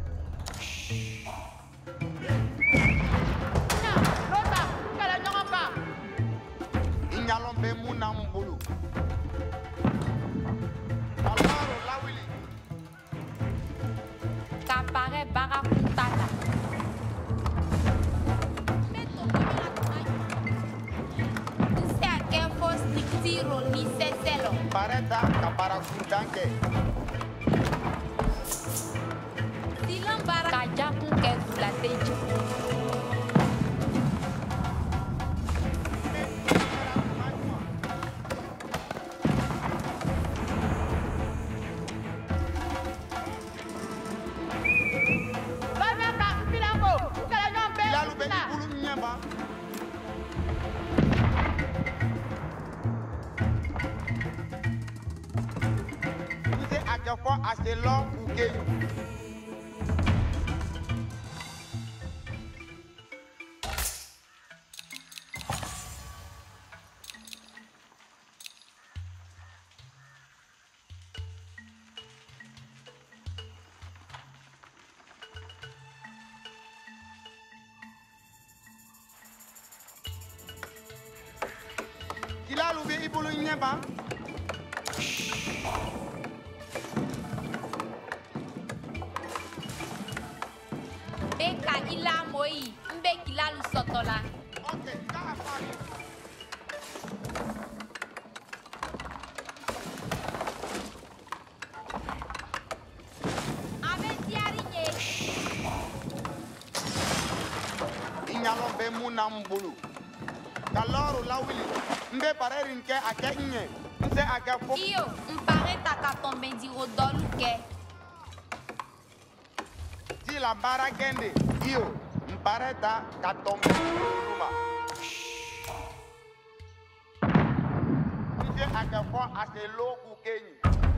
Na, lota, kala nyonga. Inyalombe muna mbulu. Kapare barakuntala. Nse akefo strictiro ni seselo. Pareta kapara kuntanke. Silam bara kajakun ke zulateji. Assez long pour que il a loué Ibolo Nyeba. Beka ila moi, mbeki la lu sotola. Ok, kaka fari. Ave diari nye. Inyalo be muna mbulu. Kaloro la wili. Mbe pareri nke ake nye. Nse ake fo. Iyo, mpare taka tombe di rodolu ke. Ti la bara kende. Iyo, mpare ta katombe luma. Nse ake fo ase loku kenyi.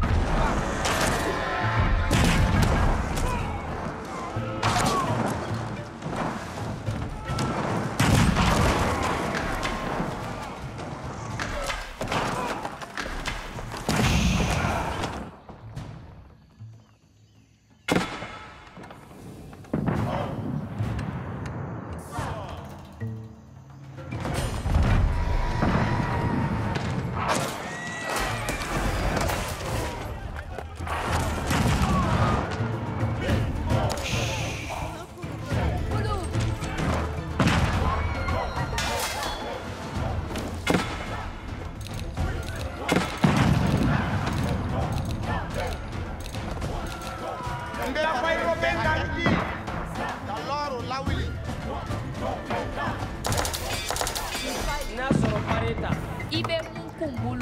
Ibe mkumbulu.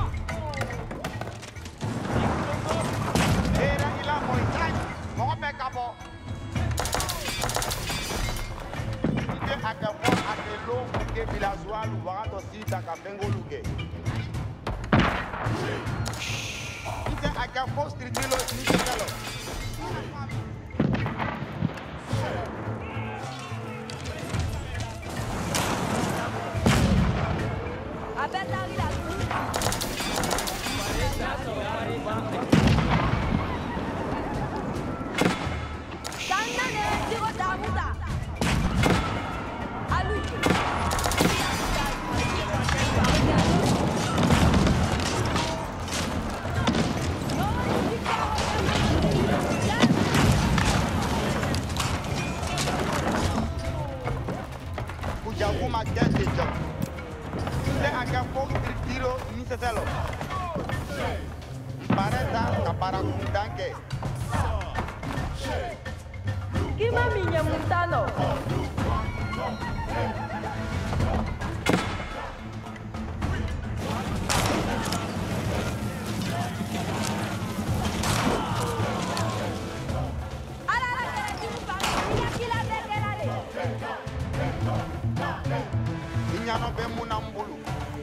Era ila moitai, mo pe kabo. Nte akafo akelo ke villageois lu warato sita ka bengoluke. Nte akafo stritilo ni kelo. Abetari la Tanda ne tiro tamuta. Alu. Kujaku ma kete jo. Nte akafo stritilo ni seselo. Pareta kapara kundanke. Kima minya mutano. Ala la kera timu pa. Minya kila bergerale. Inyano be muna mbulu.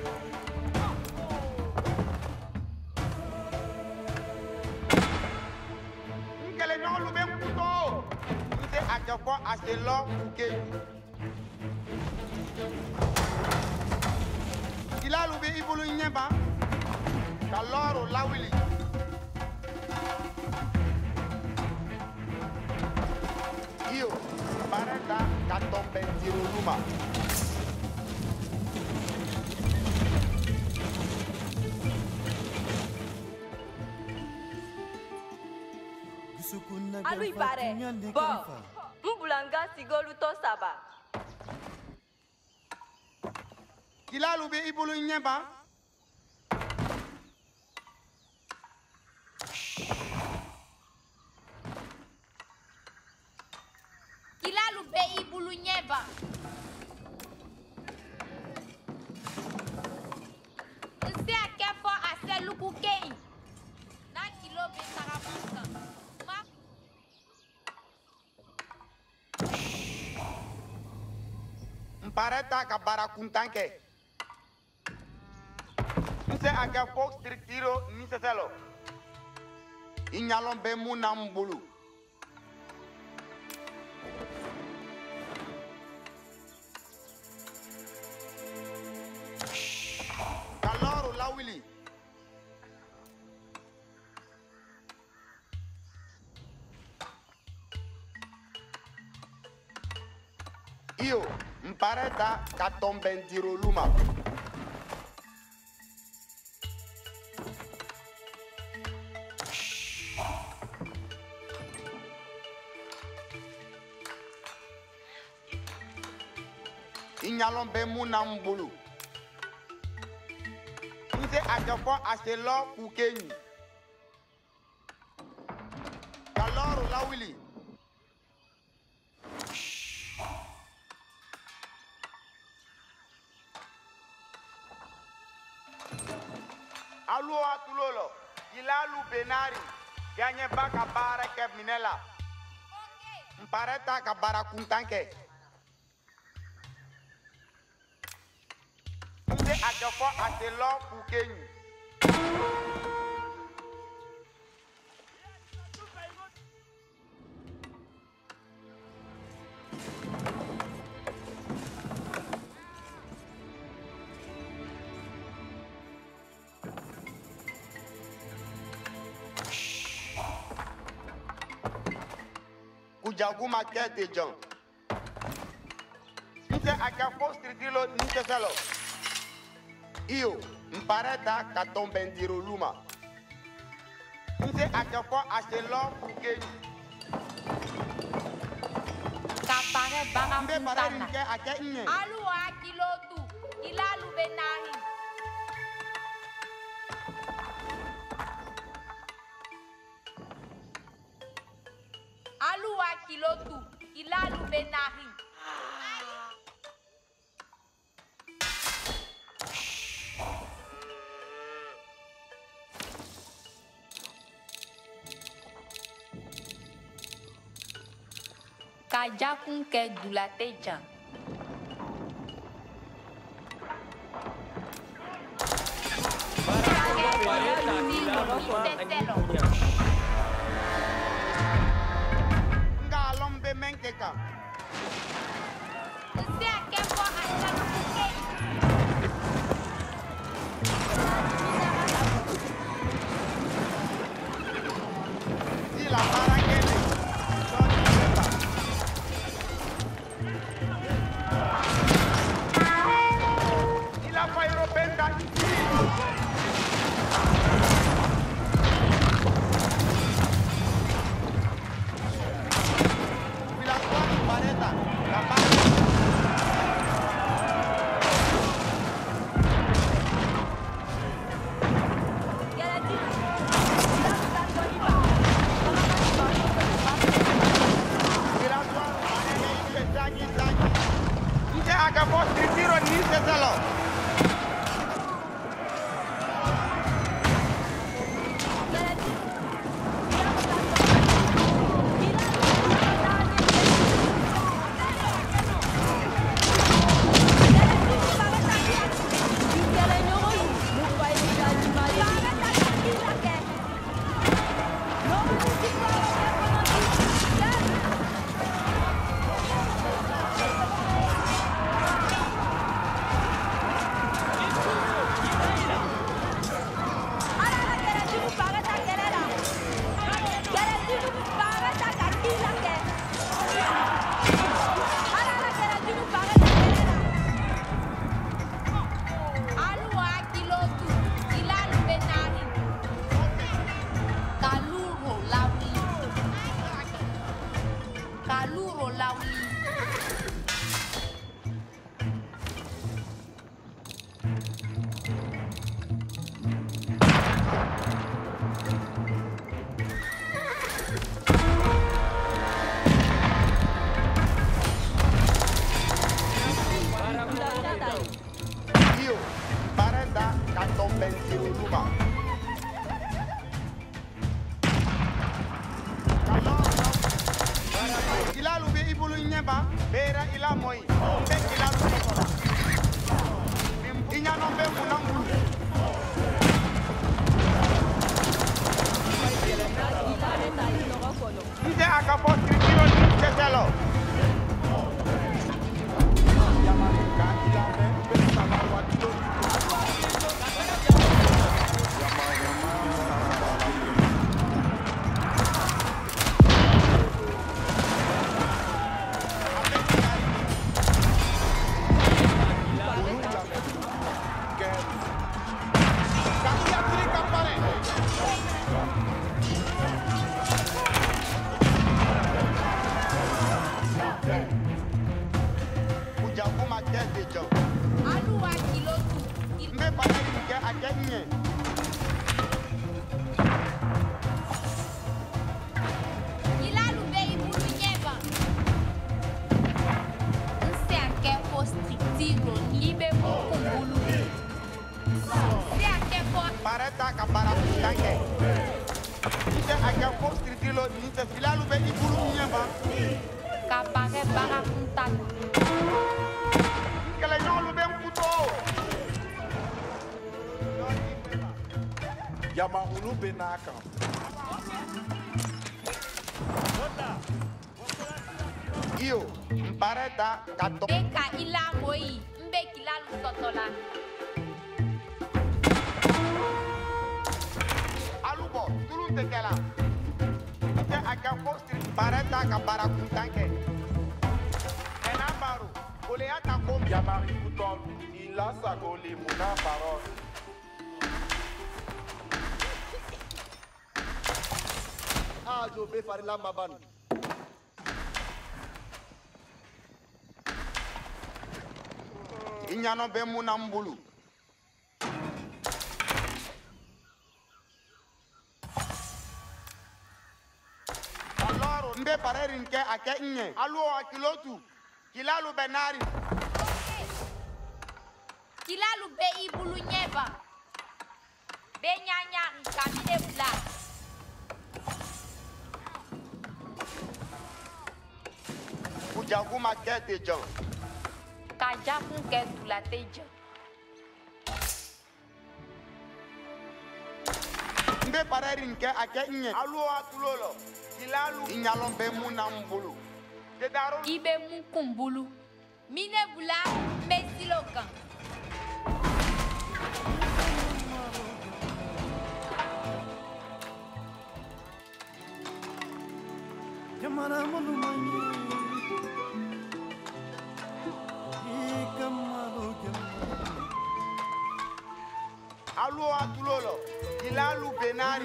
Nkele nyolu be mputo. Nte akafo aselo uke. Ilalu be ibulu nyeba. Kaloro lawili. Iyo, pareta katombe tiruluma. Alu ipare. Bo. Mbulanga sigolu to saba. Ilalu be ibulu nyeba. Kilalu be ibulu nyeba. Nse akefo aseluku kei. Na kilo be saramusa. Ma Mpareta kabara kuntanke. Nse akafo stritilo ni seselo. Inyalon be muna mbulu. Kaloro lawili. Iyo, mpareta katombe ndiruluma. Inyalon be munam bulu. Nse akefo aselo kukeni. Kaloro lawili. Alu atulolo. Ilalu benari. Ganye baka bara ke minela. Mpareta ka bara kuntanke. Nse akefo aselo kukeni. Kujaguma kete jan. Nse akefo stritilo nse selo. Iyo, mpareta katombendiro luma. Nse akefo aselo kukeni. Kapare baka Mbe para rinke kuntana. ake nye. Alu akilotu. Ilalu benahi. Alu akilotu. Ilalu benahi. Kajakun ke dulate jan. Nga alombe menkeka. Nse akefo aselo kukei. Si la para kele. Son beba. Ila fa europenda. Ila kwa pareta. La para. Ila kwa pareta ipe zanyi zanyi. Nje akafo tritiro nise selo. Alu akilotu. Ilalu benahi. Kaluro lawi. Kaluro lawi. Iyo, pareta katombendiro luma. Ilalu be ibulu nyeba, bera ila moi. Mbe ilalu sokola. Inyano be munangulu. Nje akafo tritiro nise selo. Yamarika ilabe, be sabawatilo. pareta kapara kutanke. Nite aka fo stritilo nite filalu be ibulu nyamba. Kapare bara kuntata. Kala nyolu be mputo. Yama ulu benaka. Iyo, pareta kato. Beka ila moi, mbeki la lusotola. Alubo, tulu tekela. Nite aka fo strit pareta kapara kutanke. Enambaru, oleata kom. Yamari kutolu. Ila sagoli muna parole. Ajo be farila mabani. Inyano be muna mbulu. Aloro mbe pareri nke ake nye. Aluo akilotu. Kilalu benari. Kilalu be ibulu nyeba. Be nyanya nkamine bula. Kujaguma kete jan. Kajakun ke dulateja. Mbe pareri nke ake nye. Aluo atulolo. Kilalu inyalon be muna mbulu. Dedaro. Ibe mu kumbulu. Mine bula mesilokan. Kamara malu manye, ikamalu kamara. Aluo atulolo. Kilalu benari.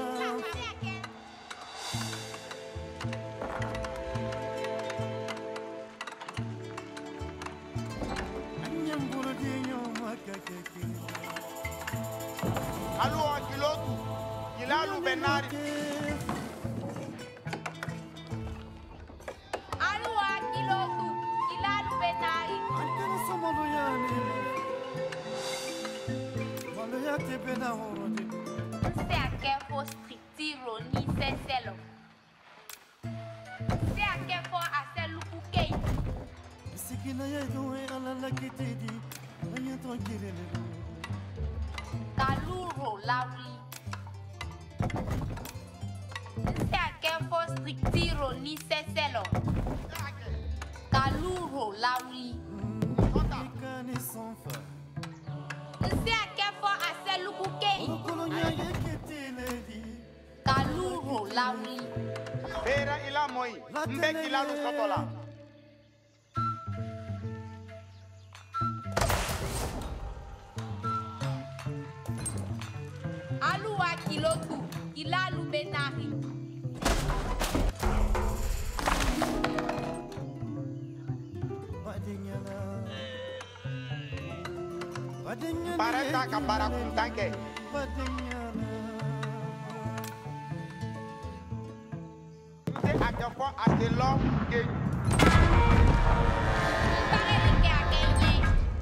Anyamburu dinyo makakeke. Aluo akilotu. Kilalu benari. Aluwa kilotu. Kilalu benari. Antena samalo yani. Malo yate bena horode. Se ake fo stritiro ni seselo. Se ake fo aseluku kei. Sikina ya doe ala la kitedi. Anya to kirele. Kaluro lauli. Se ake fo stritiro ni seselo. Kaluro lauli. Kani sonfa. Se ake fo aseluku kei. Kolonya yeketele di. Kaluro lauli. Bera ila moi. Mbe kilalu sotola. Aluwa kilotu. Kilalu benari. Badinyala. Badinyala. Pareta kapara kutanke. Badinyala. Nte ake fo aselo ke. Pare like akenye.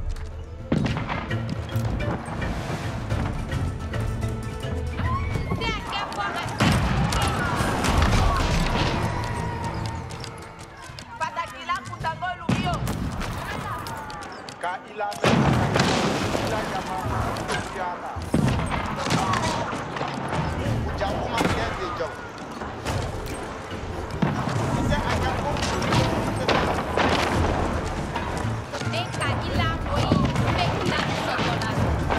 Se ake fo Patakila kutango lubio. Ka ila ila yama kusiala. Kujaguma kete jan. Nte ake fo. Beka ila moi. Beki la sotola.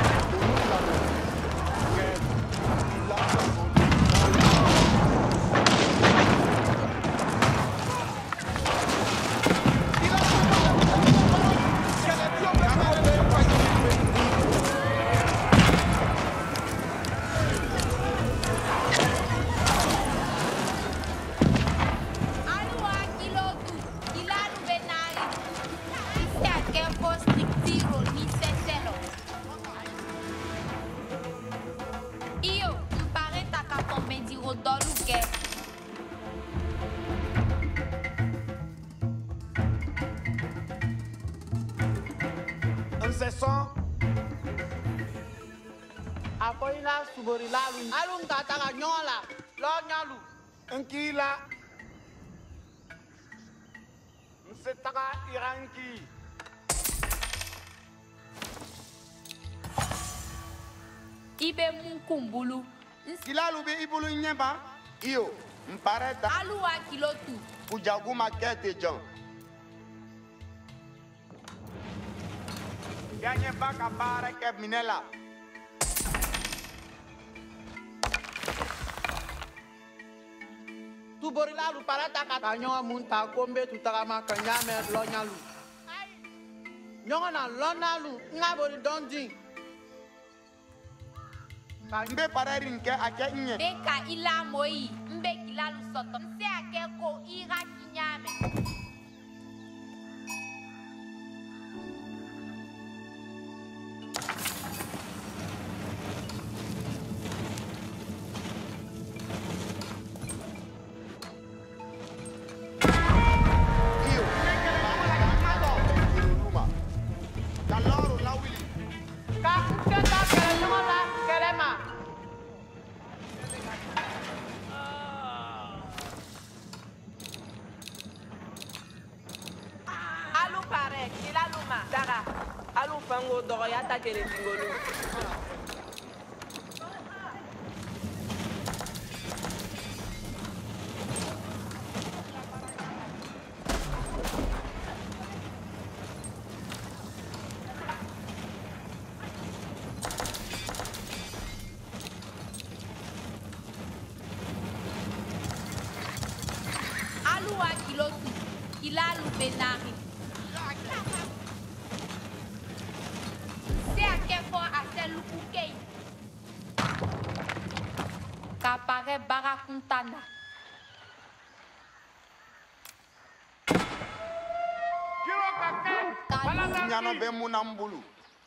Aluwa kilotu. Kilalu benari. Se ake fo stritiro ni seselo. Iyo, mpare taka kombendiro dolu ke. Un sesson. apoila subori lalu alu ngata nyola lo nyalu nkila msetaka iranki ibe mun kumbulu kilalu be ibulu nyeba iyo mpareta alu wa kilotu kujaguma kete jon yanye baka bare ke minela tu bori lalu parata kata nyonga munta kombe tu tagama kanyame lo nyalu nyonga na lo nalu ngabori donding mbe parari nke ake nye be ka ila moyi mbe kilalu soto mse ake ko ira kinyame iyo kaloro lawili ka keta kele nyonga kele ma alu pare kilalu ma daga alu fango dogo ya ta kele tingolu alu wa kilotu kilalu benari se ake fo ase lukukei kapare barakuntana kiro kake kalu nyano be munambulu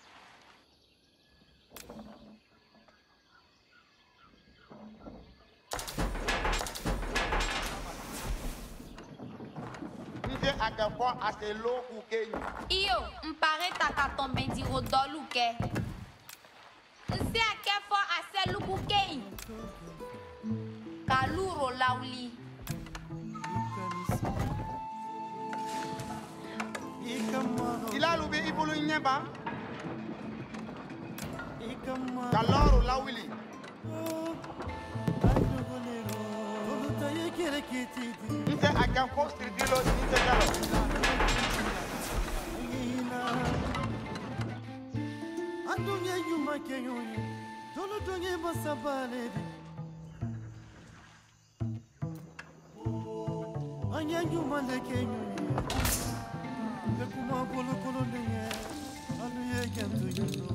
nje akafo ase loku kenyi iyo mpare takatombendi rodolu ke nse ake fo ase lukukei kaluro lauli kilalu be ibulu nyeba kaloro lawili nje akafo stridilo nje galo Adunya yuma kenyoni, tolo donye basabale. Anya yuma le kenyoni, bekuma kolo kolo lenye, aluye kentu yuno.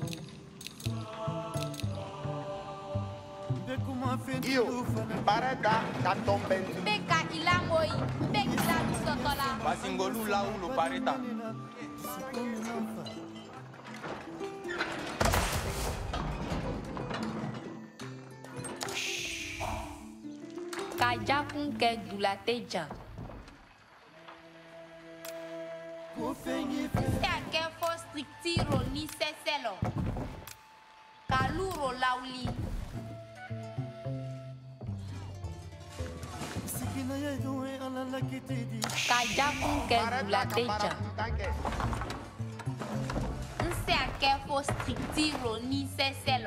Bekuma fendi iyo lufana. pareta katombendi mbe ka ila moyi mbe kilalu sotola Basingolu laulu pareta. kajakun ke dulateja se ake fo strictiro ni seselo kaluro lauli Sikina ya doe ala la kitidi. kajakun ke dulateja nse ake fo strictiro ni seselo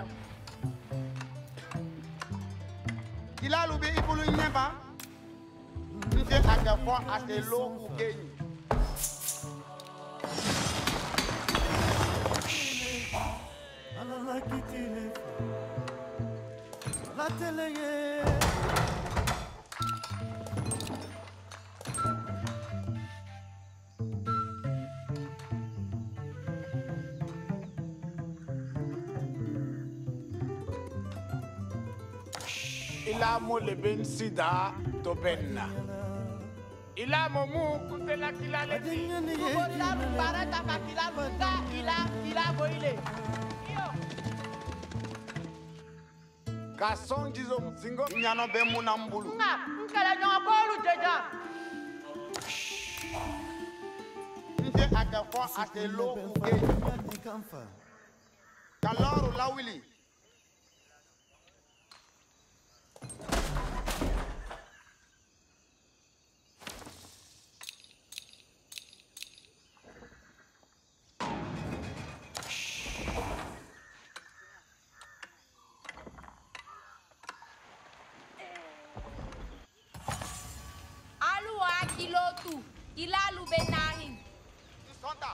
kilalu be ibulu nyeba nje akafo ase loku kenyi Ala la kitidi. La teleye. Ilamo leben sida to benna. Ilamo mu kuntela kilale di. tu bori lalu parata ka kilalu nga ila ila boile Kason jizo mzingo. nyano be munambulu nga nkele nyonga kolu deja nje akafo ase loku kenyi kaloro lawili Ilalu Benahim. Sonta.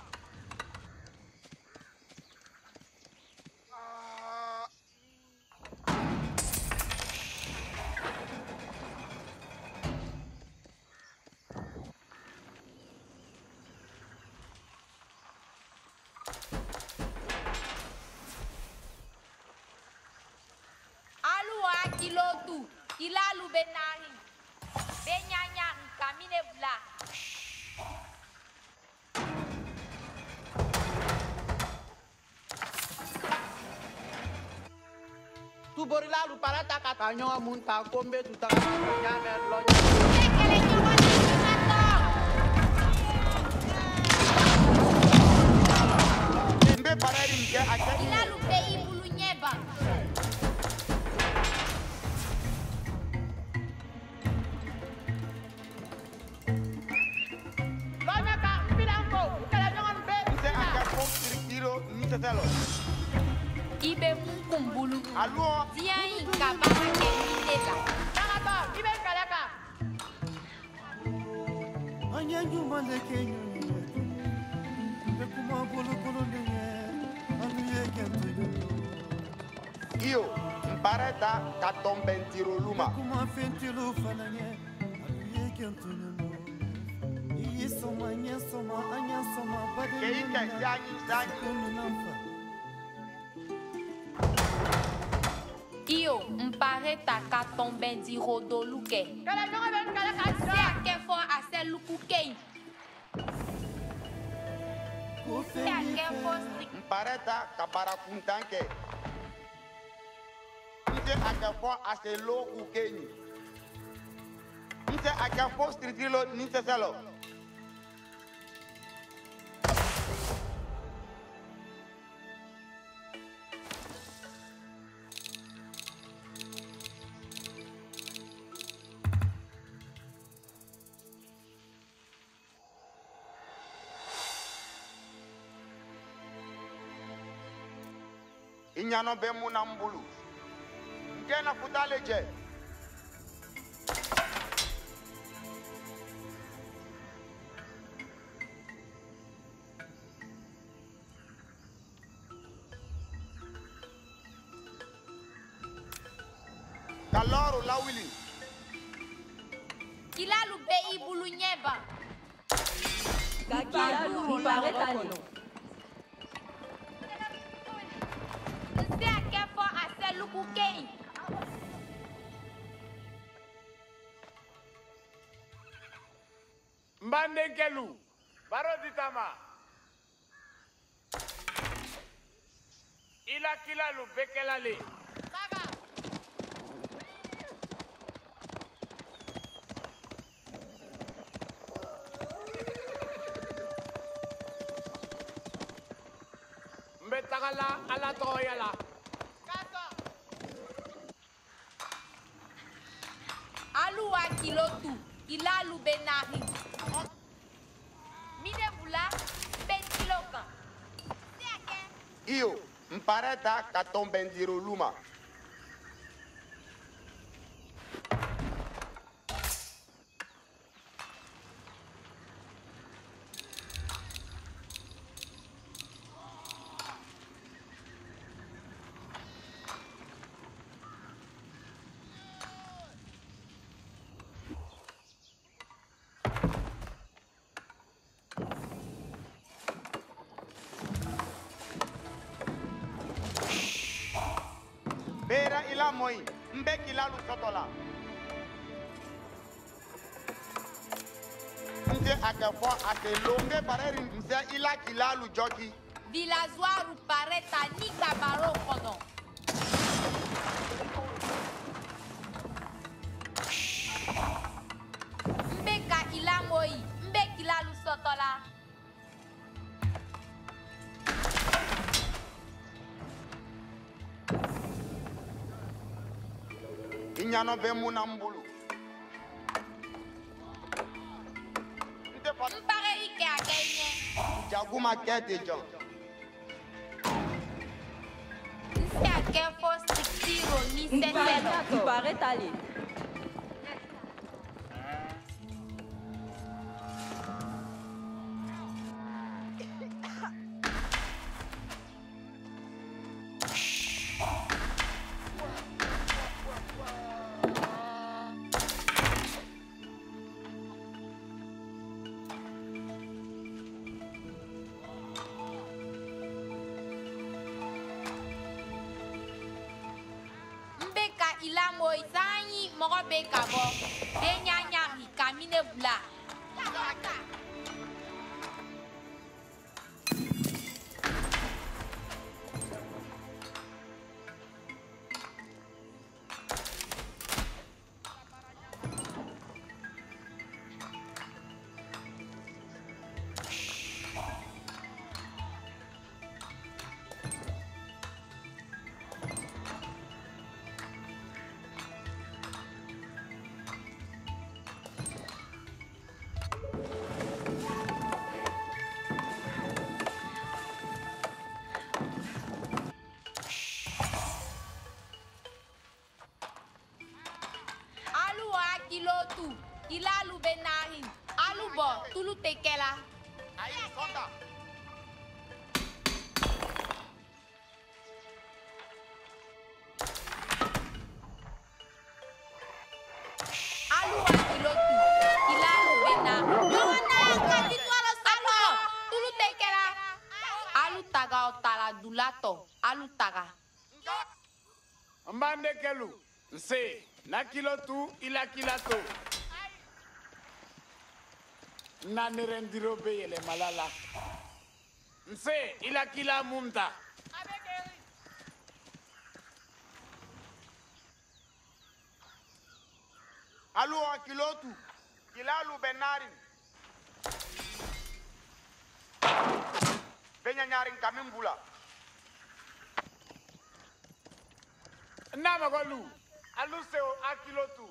Kilotu, Ilalu Benahim, Benyanya, Kamine Bla. Tu borilalu para takata nyonga munta kombe tu takata nyame lonya. Tekele nyonga ni Mbe pareri mke akeni. Ilalu be ibulu nyeba. Ibe mkumbulu. Allo. Dia ikabara kenitela. Nakaba, ibe kalaka. Anya nyuma leke nyuni. Bekuma bolo bolo nenye. Aluye kento yuno. Iyo, mpareta katombentiro luma. Bekuma fentilo fananye. Aluye kento yuno. Iyi soma nye soma anya soma bade. Keite sanyi sanyi. Kuminamfa. Iyo mpareta katombendi rodoluke. Kala nyonga ben kala Se kasa. akefo ase lukukei. Se akefo strik. Mpareta kabara kuntanke. Nse akafo ase lo kukenyi. Nse akafo stritilo niseselo. Inyano be muna mbulu. Ngena futaleje. Kaloro lawili. Ilalu be ibulu nyeba. Kakilalu Baretali. Se akefo ase lukukei. Mbandekelu, baroditama. Ila kilalu bekelale. Mbetagala ala toyala. Alu wa kilotu, Ilalu Benahim. Mine bula, bentiloka. Se ake. Iyo, mpareta katombentiro luma. Bera ila moi, mbe kilalu sotola. Nse akefo ate longe pareri nse ila kilalu joki. Vilazoaru pareta ni kabaro kono. Mbeka ilamoi, mbeki Ilalu sotola. Inyano be munambulu. Mpare ike akenye. Jaguma kete jon. Nsi akefo stiktiro ni setelo. Mpare tali. moizanyi mogobe kabo. Denyanya hikamine bula. Kilotu, ilalu benahin, alubo, tulu tekela. Ayi, konta. Alu kilotu, ilalu benahin. Yowana kati tualo salo, tulu tekela. Alu taga otala dulato, alu taga. Mbande kelu, nse. Na kilotu ila kilato. Na nerendiro beyele malala. Nse ila kila mumta. Alu wa kilotu. Kilalu benarin. Benya nyaring kamimbula. Na magolu. Alu seo akilotu.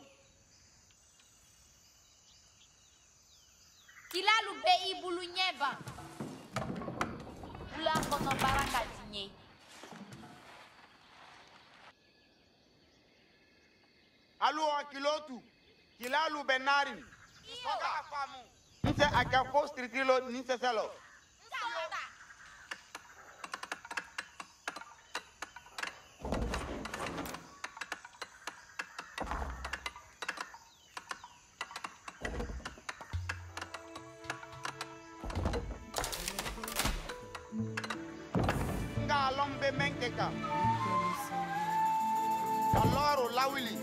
Kilalu be ibulu nyeba. Bula kono baraka tinye. Alu akilotu. Kilalu benarin. Soka afamu. Nse akafo stritilo nse selo. Lombe menkeka. Kaloro lawili.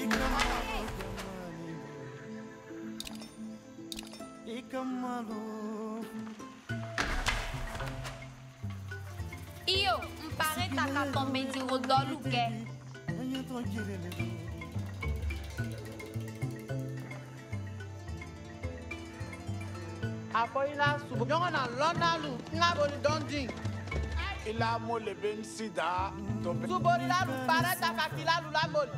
Iyo, mpare taka tombe di rodolu ke. Apo ila subo. Nyongo na lonalu, ngaboli donding. Ila mo le ben sida to Subori la lu pareta kakila lu la moli.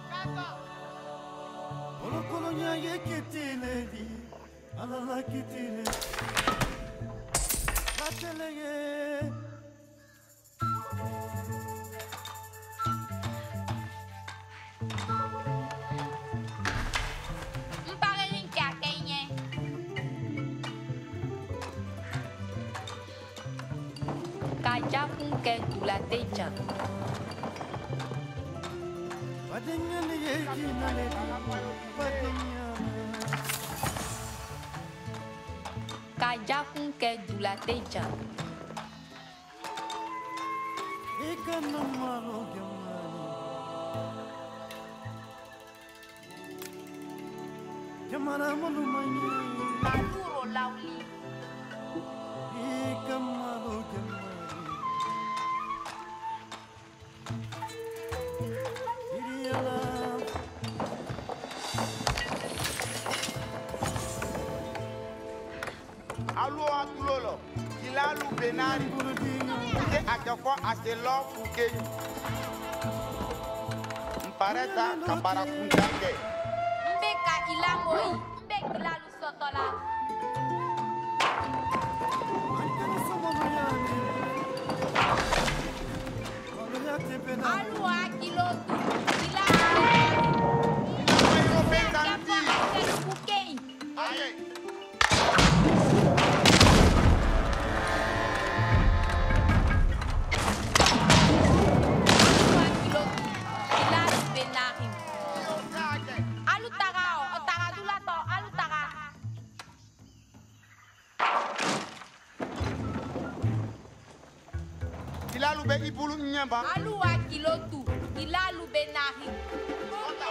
Kolo kolo nya ye kitile di, alala kitile. Batele ye. Mpare rinke akenye. Kaja kunke gula teja. Badenya le ye kinale di, badenya. Kaja kunke gula teja. Ika no malo jamani. Jamana mulu manye. Maduro lauli. Ika malo jamani. Alu atulolo. Kilalu benari. Nse akafo aselo fukeyu. Mpareta kabara kunjange. Mbeka ilamoi. Mbeka ilalu sotola. Alu akilotu. Ilalu. Ayo bendanti. Kukei. Aye. Kilalu be ibulu nyamba. Alu wa kilotu, kilalu be nahi.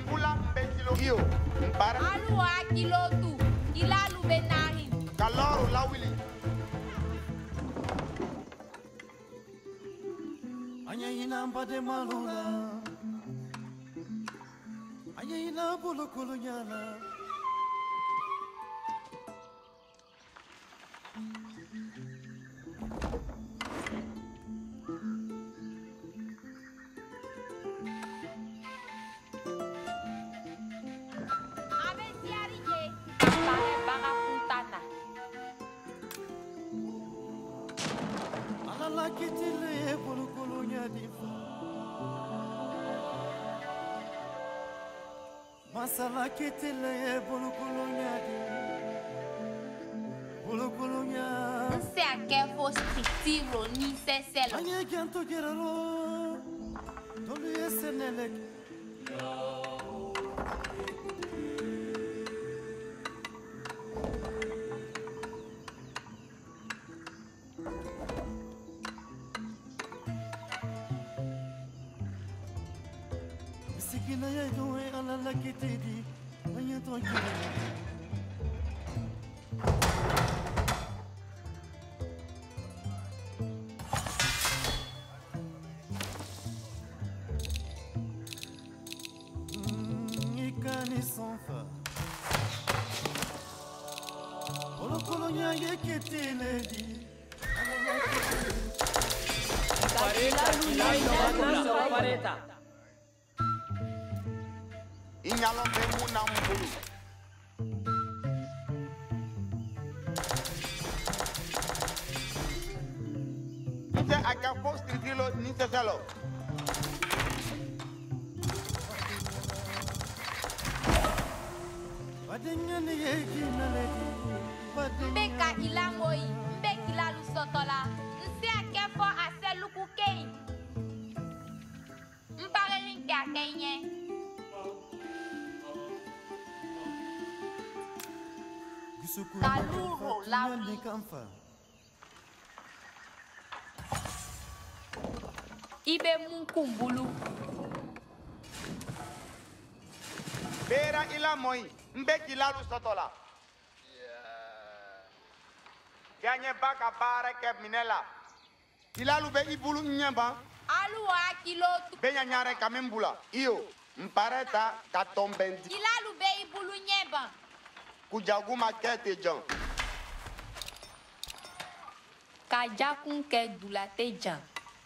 Mimbula mbekilo iyo. Mpare. Alu wa kilo tu. Ilalu benahi. Kaloro lawili. Anya ina mbade malula. Anya ina bulu kulu nyala. Alala kitile bulu kulu nyadifa. Masala kitile bulu kulu nyadi. Bulu kulu nyadi. Se a quer fosse tiro ni se selo. Anye janto geralo. Tolu yesenelek. Sikina ya doe alala kitidi. Anye to geralo. Ikani sonfa. Olo kolonya yeketele di. Pareta, Ilalo, Pareta. Inyalo bemu na mbulu. Nse aka post trilo ni sesalo. Badengane yekinale di. Mbeka ilamoi. Mbeki lalu sotola. Nse a quer for a selu kukei. Mpare rinke a kenye. Kaluro lawi. Ibe munkumbulu. Bera ila moi. Mbeki lalu sotola. Ganye baka bare ke minela. Ilalu be ibulu nyamba. Alu wa kilo tu. Benya nyare kamimbula. Iyo. Mpareta katombendi. Ilalu be ibulu nyeba. Kujaguma kete jan. Kajakun ke dulate jan.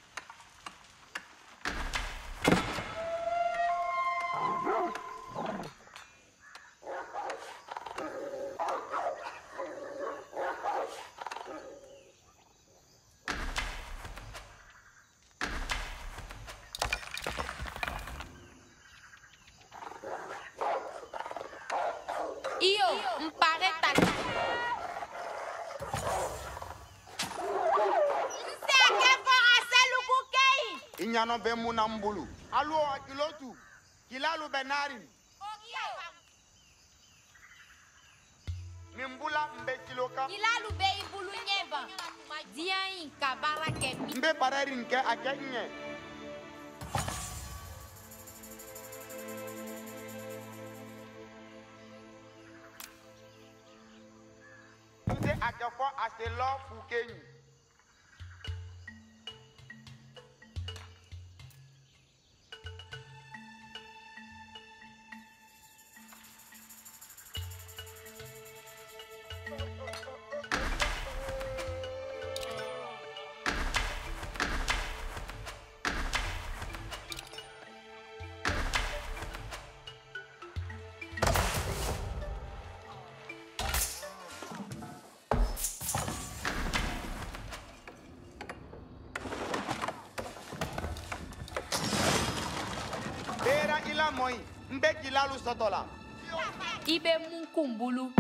Iyo, mpareta. Nse ake for aselu kukei. Inyano be muna mbulu. Alu o akilotu. Kilalu benari. Mimbula mbe kiloka. Kilalu be ibulu nyeba. Diyan kabara ke mi. Mbe pareri nke akenye. Nse akefo aselo fukenyi. Ila moi, mbe kilalu sotola. Ibe munkumbulu.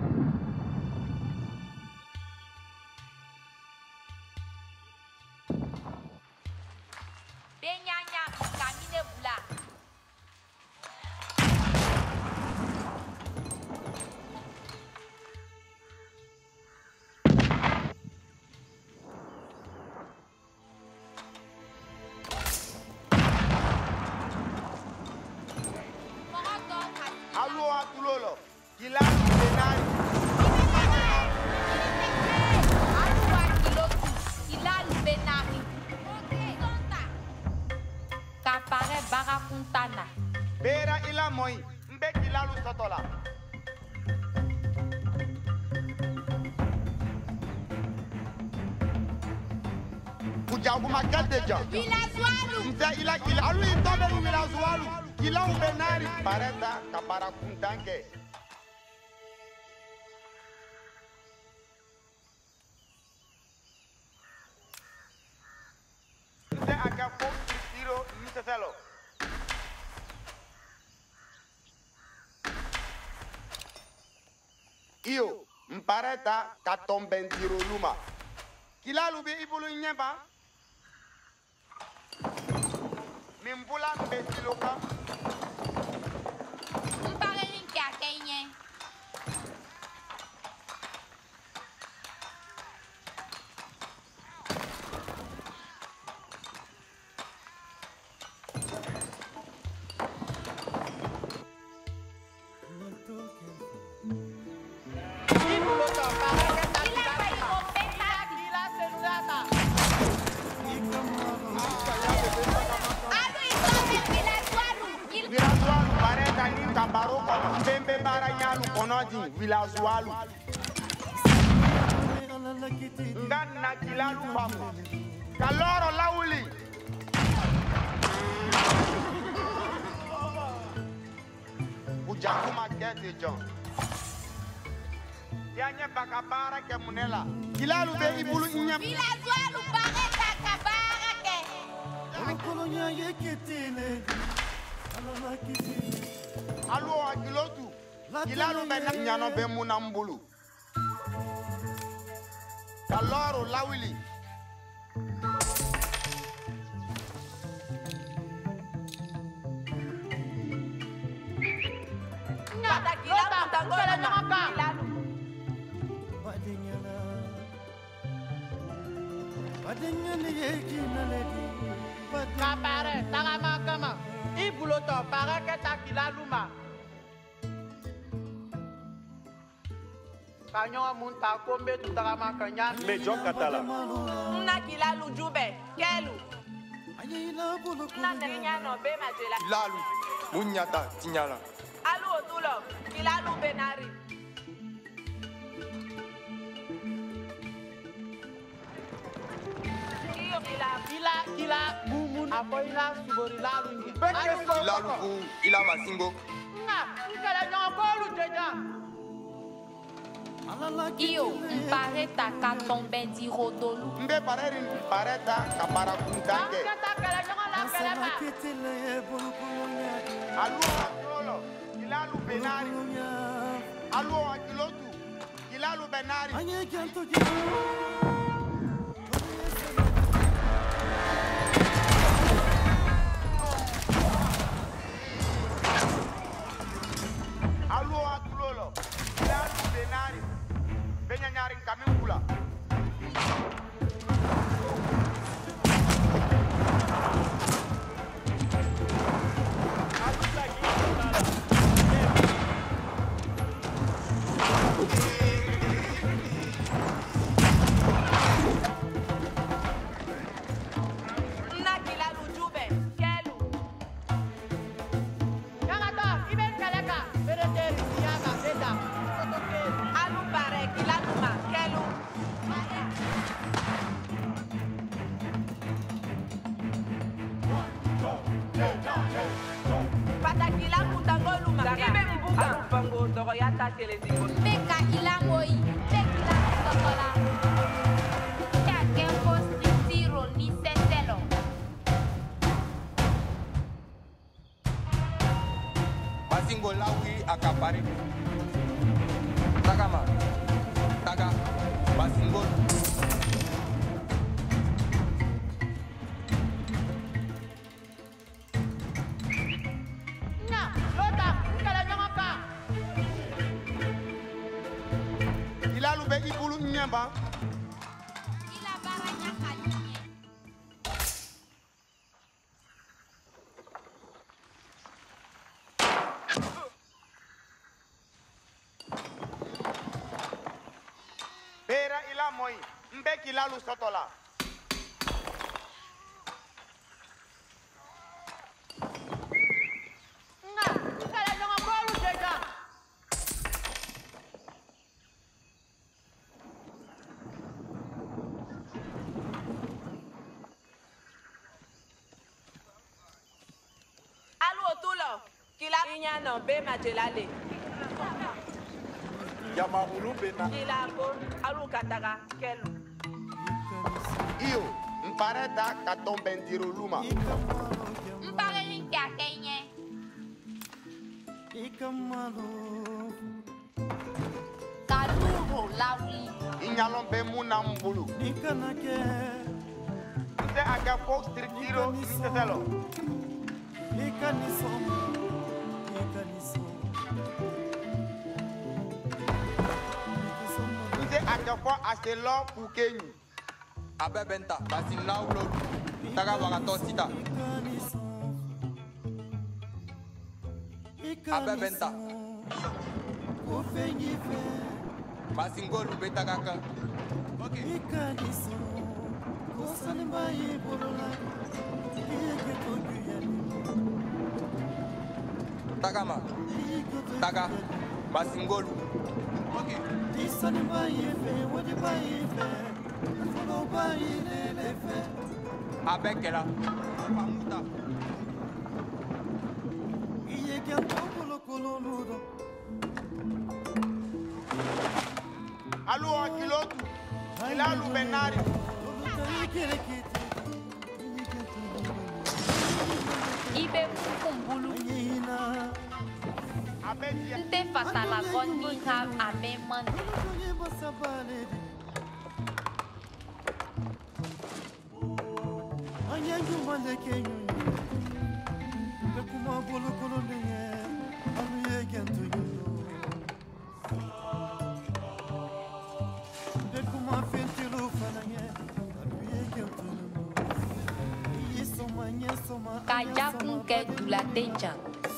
Benyanya kamine bula. Allo atulolo. Kilalu benari. Allo akilotu. Kilalu benari. Kapare barakuntana. Bera ila moi. Mbe kilalu sotola. Kujaguma kaldeja. Vilazualu. Nta ila kila. Alu itobe ni vilazualu. Kilau benari. Pareta kapara kuntanke. Nte akafo tiro niseselo. Iyo, mpareta katombentiro luma. Kilalu be ibulu nyeba. Mimbula mbetiloka. Mpare rinke akenye. Bembe bara nyalu konoji vilazualu. Nganna kilalu famu. Kaloro lauli. Ujakuma kete John. Yanye baka bara ke munela. Kilalu be ibulu inya. Vilazualu bareta kabara ke. Kolonya yeketele. Alala kitele. Allo akilotu. Kilalu be nyano be munambulu. Kaloro lawili. Kata kilalu tangola nyaka. Badenyana. Badenyana yekinaledi. Kapare, tagama kama. Ibuloto para que ta kilaluma. Kanyo munta kombe tu tagama kanya. Me John Katala. Nna kilalu jube. Kelu. Nna nerinya no be majela. Kilalu. Munyata tinyala. Alu otulo. Kilalu benari. Iyo kilalu. Kila kila bumun apoila subori lalu nge. Kilalu ku ila masingo. Nga, nkala nyongo kolu deja. Iyo, mpareta katombendi rodolu. Mbe pareri pareta kapara kuntanke. Kata kala nyongo la kala ma. Allo atulolo. Kilalu benari. Allo akilotu. Kilalu benari. Allo atulolo. Kilalu benari. Benya nyari kamingula. Nna kilalu jube. Kelu. Yagato, ibe kaleka. Bereteri siyaga beda. Alu pare kilalu ma. Kelu. Pata kilalu tangolu ma. Ibe mbuga. Alu pango doro yata telezingo. Beka ilamoi. Beka ilamotola. Ya kempo stritiro ni setelo. Masingo lawi akapare. Tagama. Taga. Masingo. Nga, lota, nkala nyongo ka. Kilalu be ibulu nyeba. Ila baranya kalinye. moi, mbeki lalu sotola. Nga, kala jonga bolu deja. Alu otulo, kila inya no be majelale. Yamarulu bena. Kila ko alu kataka kelu. Iyo, mpareta katombe ndiruluma. Mpare linki akenye. Kaduro lawi. Inyalon be muna mbulu. Nse aga fo strictiro nseselo. Nse aga fo aselo pukenyi. Abe benta, basi naulo. Taga wakato sita. Abe benta. Basi ngolu beta kaka. Okay. Taga ma. Taga. Basi ngolu. Okay. Abekela. Pamuta. Alu o kilotu. Ilalu benari. Ibe kumbulu. Nte fatala gondi ha abe man. Kaja kunke dula teja.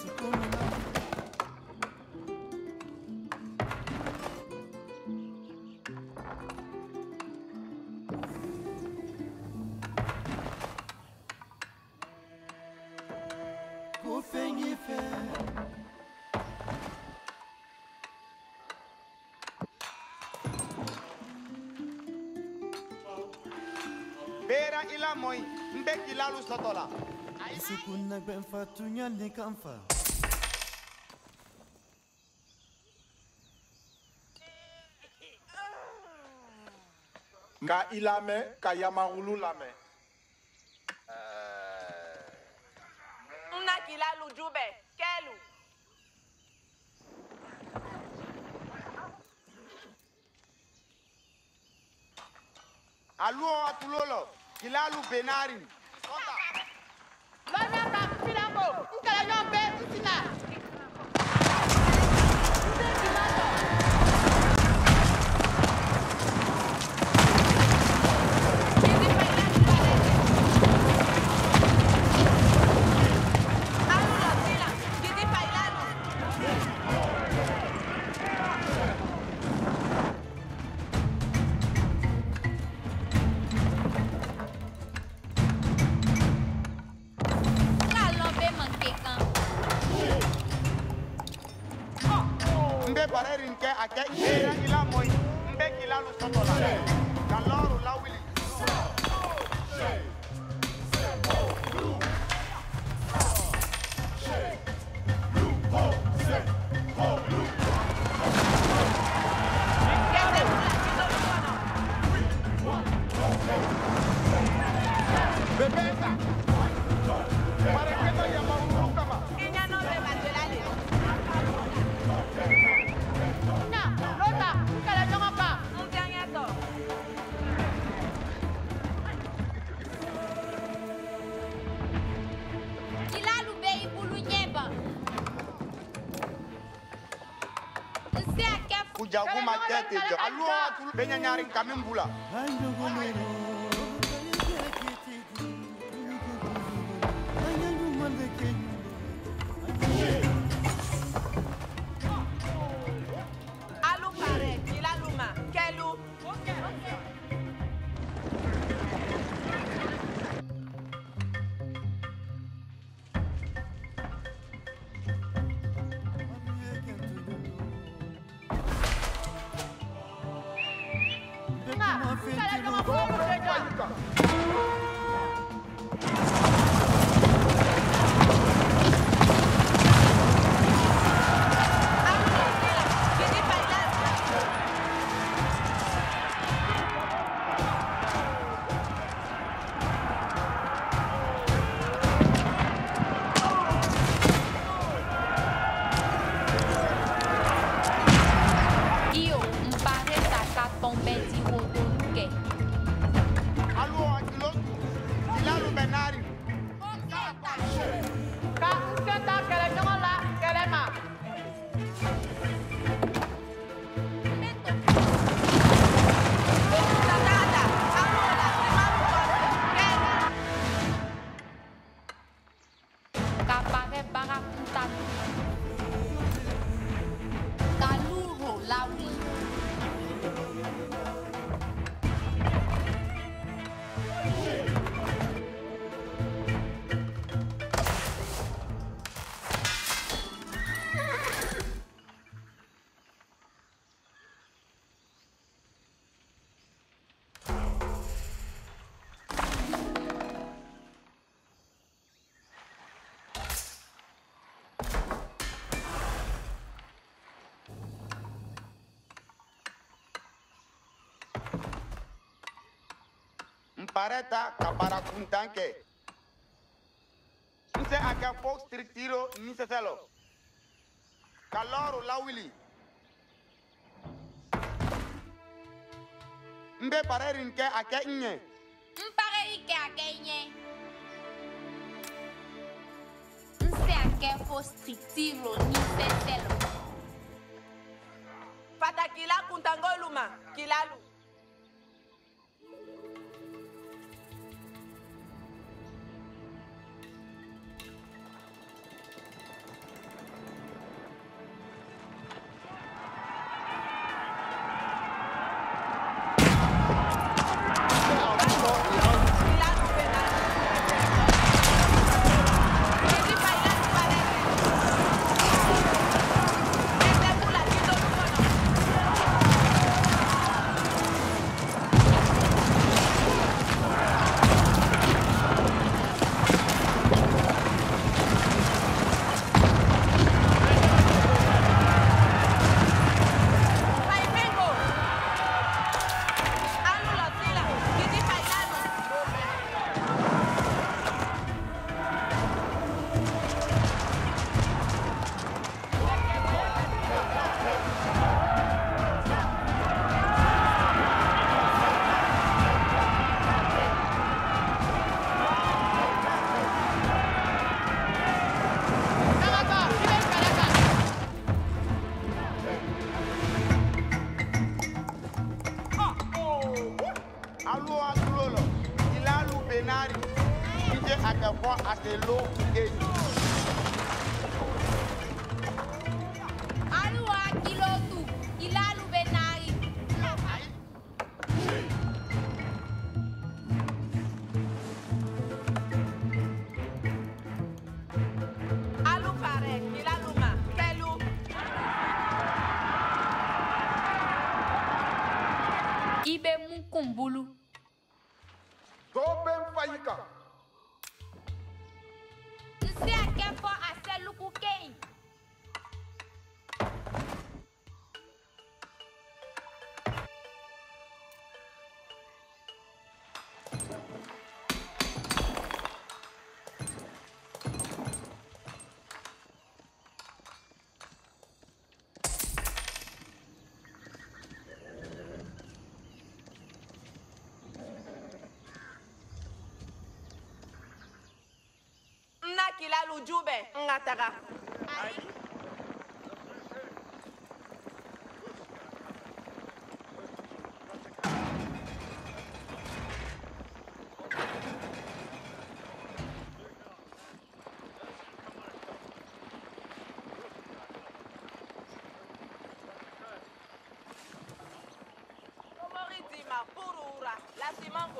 Bera ila moi, mbeki lalu sotola. Sukuna ben fatunya ni kamfa. Ka ilame, ka Yamarulu lame. Una kila lujube, kelu. Alu o atulolo, kilalu benari. Lona ka filambo, nkala nyombe usina. Mbe barerin ke ake bera ila moi, mbeki lalu sotola. Kaloru la wili. Bebeta. Para que no llamamos kama. Inya no be majelale. Na, lota, nkala jonga pa. Mutianya to. Kilalu be ibulu nyeba. Nse akef. Kujaguma kete jo. Alu o atulu benya nyaring kami mbula. Alu pare, kila luma, kelu. Pareta kapara kuntanke. Nse aka fox tritiro niseselo. Kaloro lawili. Mbe pareri nke ake nye. Mpare ike ake nye. Nse ake fox tritiro niseselo. Fata kila kuntangoluma kilalu. Kumbulu. Toben fayika. Nsi akefo aseluku kei. Kilalu jube ngataka. Komoridima purura la simango.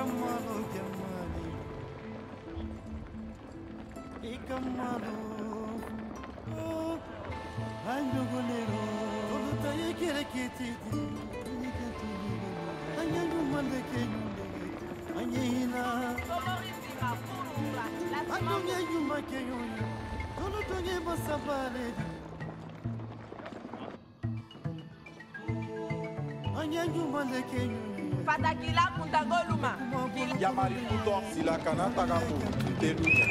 Ikamalo Gamali Ikamalo Oh Anjogolero Oluta yekere ketiti Anyangu mande kenyunde Anyina Anyonya yuma kenyunde Oluta yeba sabale Anyangu mande kenyunde Fatakila Kuntagoluma. Yamari kuto sila kana tagapo telunya.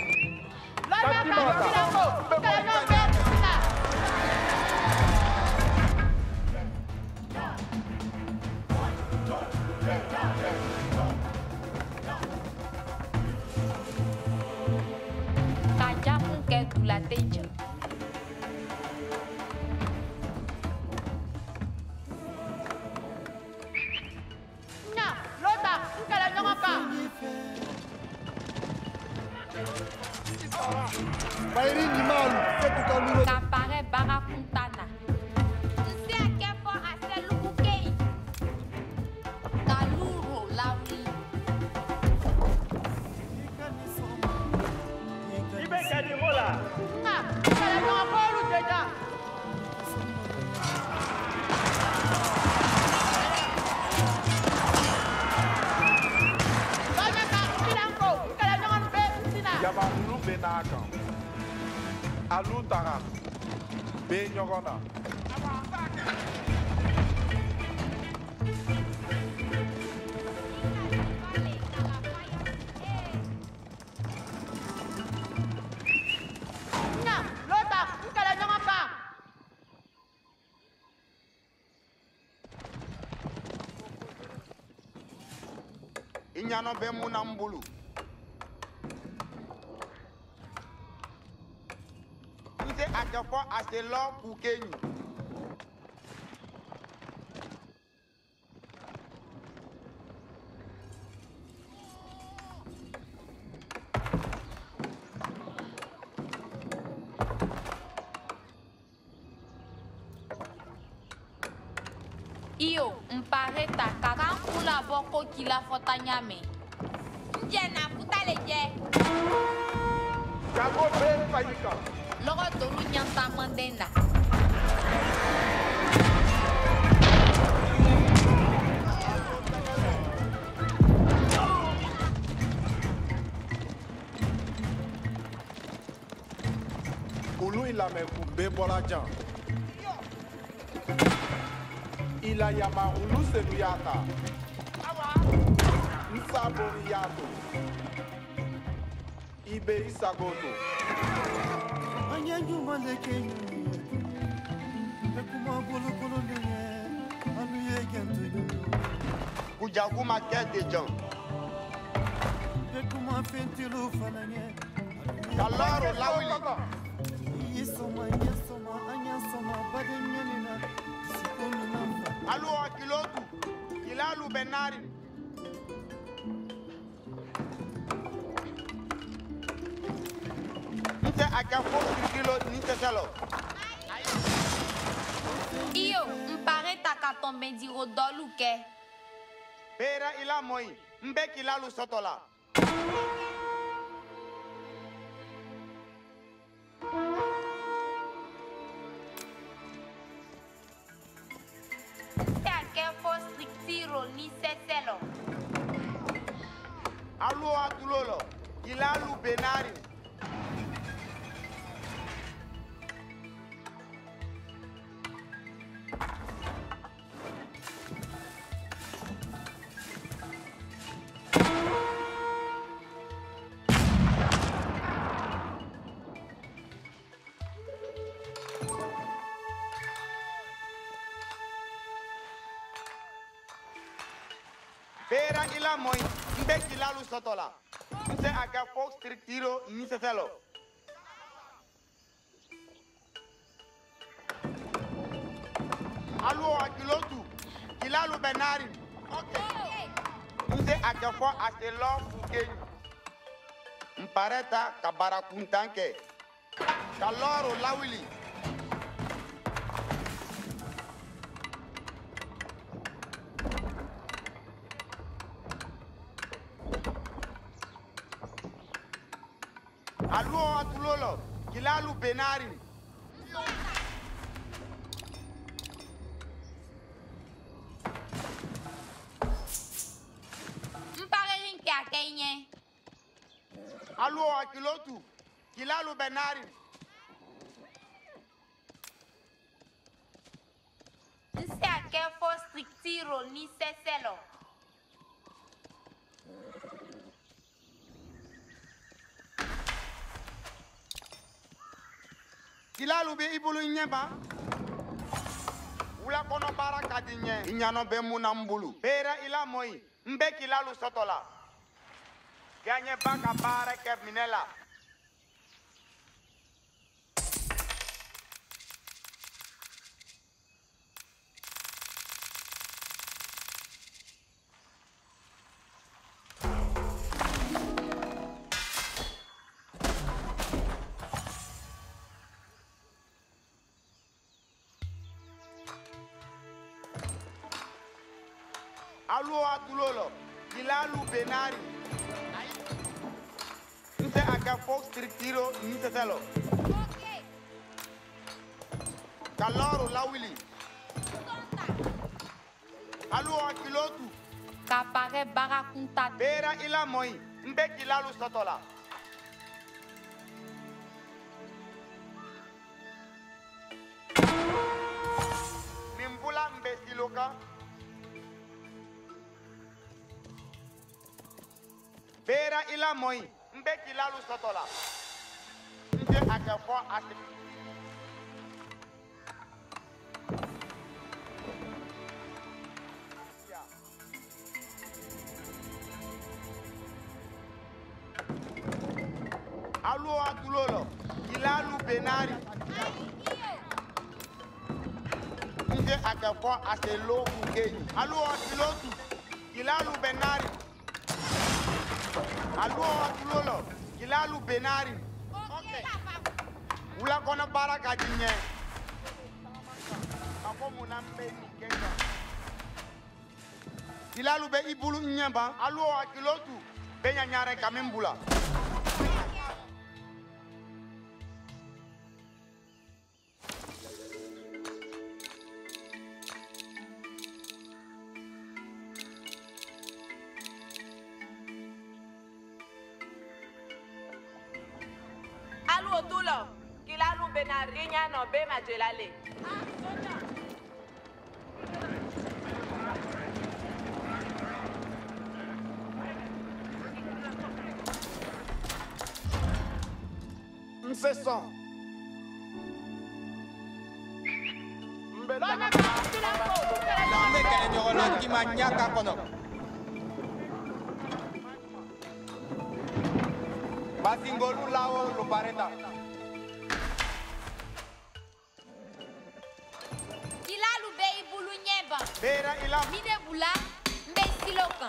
Kaja ke gula tejo. Bairi Nimalu, c'est tout comme nous. Kapare barakuntana. Nse akefo aselukukei. Kaluro lawi. Ibe kadimola. Na, kala nyonga polu deja. Banya ka kilanko, kala nyonga be sina. Yamarulu benaka. Alu tara. Be nyogona. Na, lota, kala nyonga ka. Inyano be munambulu. Nse akefo aselo kukenyu. Iyo, mpareta kakankula boko kila fota nyame. Nje na puta leje. Jago be fayika. Logo tolu nyanta mandenda. Ulu ilame kumbe bolajan. Ila yama ulu senuyata. Nsaboni yato. Ibe isagoto. Anyangu mande kenyunde Ekuma bolo kolo neye Aluye gento yuno Kujaguma kete jan. Ekuma fentilo fananye Kaloro lawili. Yesoma yesoma anyasoma badenyanina Sikoni namba Alu akilotu. Kilalu benari. Nse akefo kilo nse selo. Iyo, mpareta katombe diro dolu ke. Bera ila moi. Mbe kilalu sotola. Nse akefo striktiro ni seselo. Alu atulolo. Kilalu benari. Bera ila moi. Mbe kilalu sotola. Nse akefo striktiro ni seselo. Alu akilotu. Kilalu benari. Okay. Nse akefo aselo kukenyu. Mpareta kabarakuntanke. Kaloro lawili. Aluo atulolo, kilalu benari. Mparerin ki akenye. Aluo akilotu, kilalu benari. Nse akefo strictiro ni seselo. Kilalu be ibulu nyeba. Ula kono bara kadinye. Inyano be munambulu. Bera ila moi. Mbe kilalu sotola. Ganye baka bara ke minela. Aluo atulolo, kilalu benari. Nse aka fox trictiro niseselo. Okay. Kaloro lawili. Aluo akilotu. Kapare barakunta. Bera ila moi, mbe kilalu sotola. Mimbula mbe siloka. Bera ila moi, mbe kilalu sotola. Nje akefo ati. Aluo atulolo, kilalu benari. Nje akefo ati lo kukeyi. Aluo atilotu, kilalu benari. Aluo atulolo, kilalu benari. Okay. Ula kona bara kadinye. Ako munambe ni kenga. Kilalu be ibulu nyamba. Aluo akilotu, be nyanyare kamimbula. Tulo, kilalu benarinya no be majelale. Mseson. Mbele kele nyogolo kima nyaka kono. Basingolu lao lupareta. Kilalu be ibulu nyeba. Bera ila. Mide bula mbe siloka.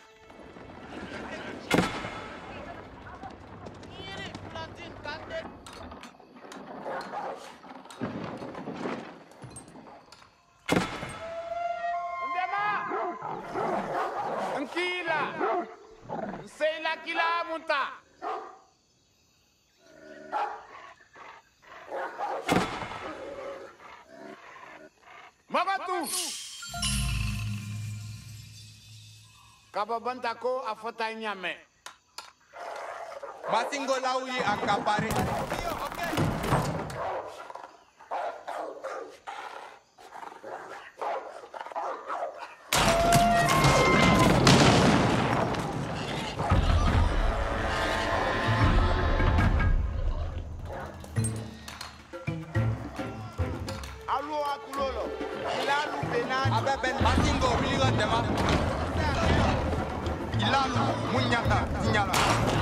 Iri plantin kande. Ndema. Nkila. Nseila kila munta. Magatu. Kababanta ko afota nyame. Masingo lawi akapare. Aluo atulolo, kilalu benari. Abebe masingo biliga dema. Ilalu munyata tinyala.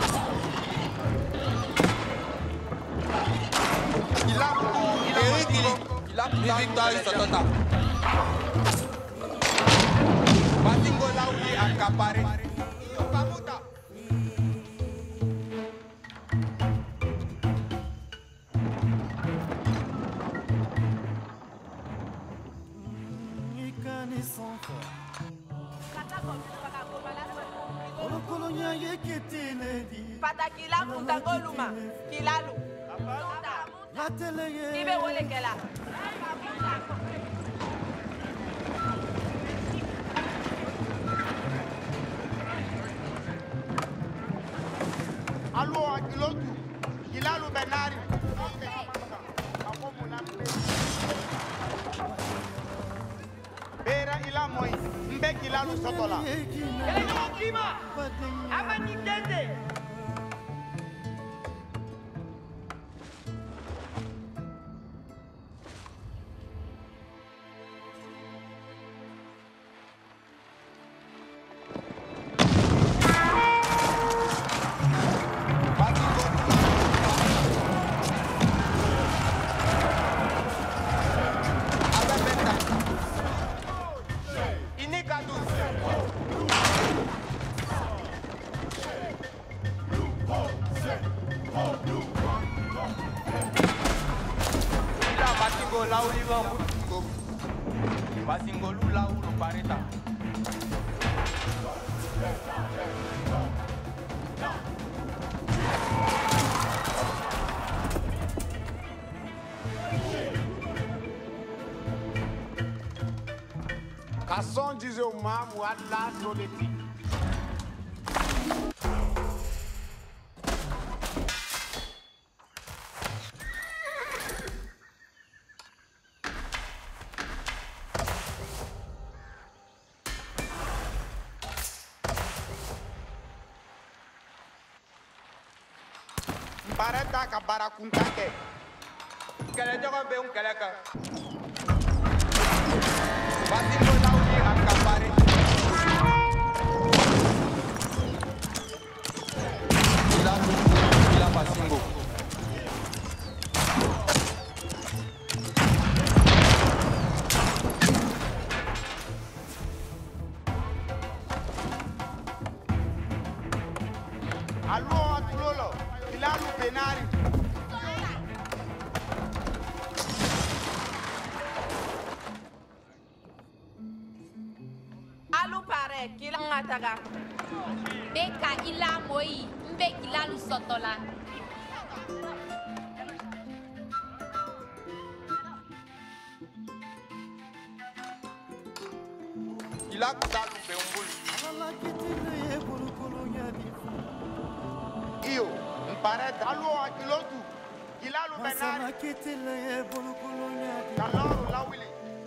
Ilalu erikili. Ilalu victoire sotota. Masingo lawi akapare. Pamuta. Ikani sans foi. Pata kila mutango luma. Kilalu. Ibe wole kela. Allo akilotu. Kilalu benari. Bera ila moi. Mbe kilalu sotola. Ele no kima. Amani dende. Kasson disait au mam ou à la solétique. Pareta ka barakunta kɛ. Kɛlɛ ɲɔgɔn bɛ n kɛlɛ kan. Basingo n'aw ye a ka pari. Ila ila Basingo. Allo atulolo. Kilalu benari. Alu pare kila ngataga. Beka ila moi. Mbe kilalu sotola. Ila kutalu be umbuli. Iyo, mpareta. Allo akilotu. Kilalu benari. Kaloro lawili.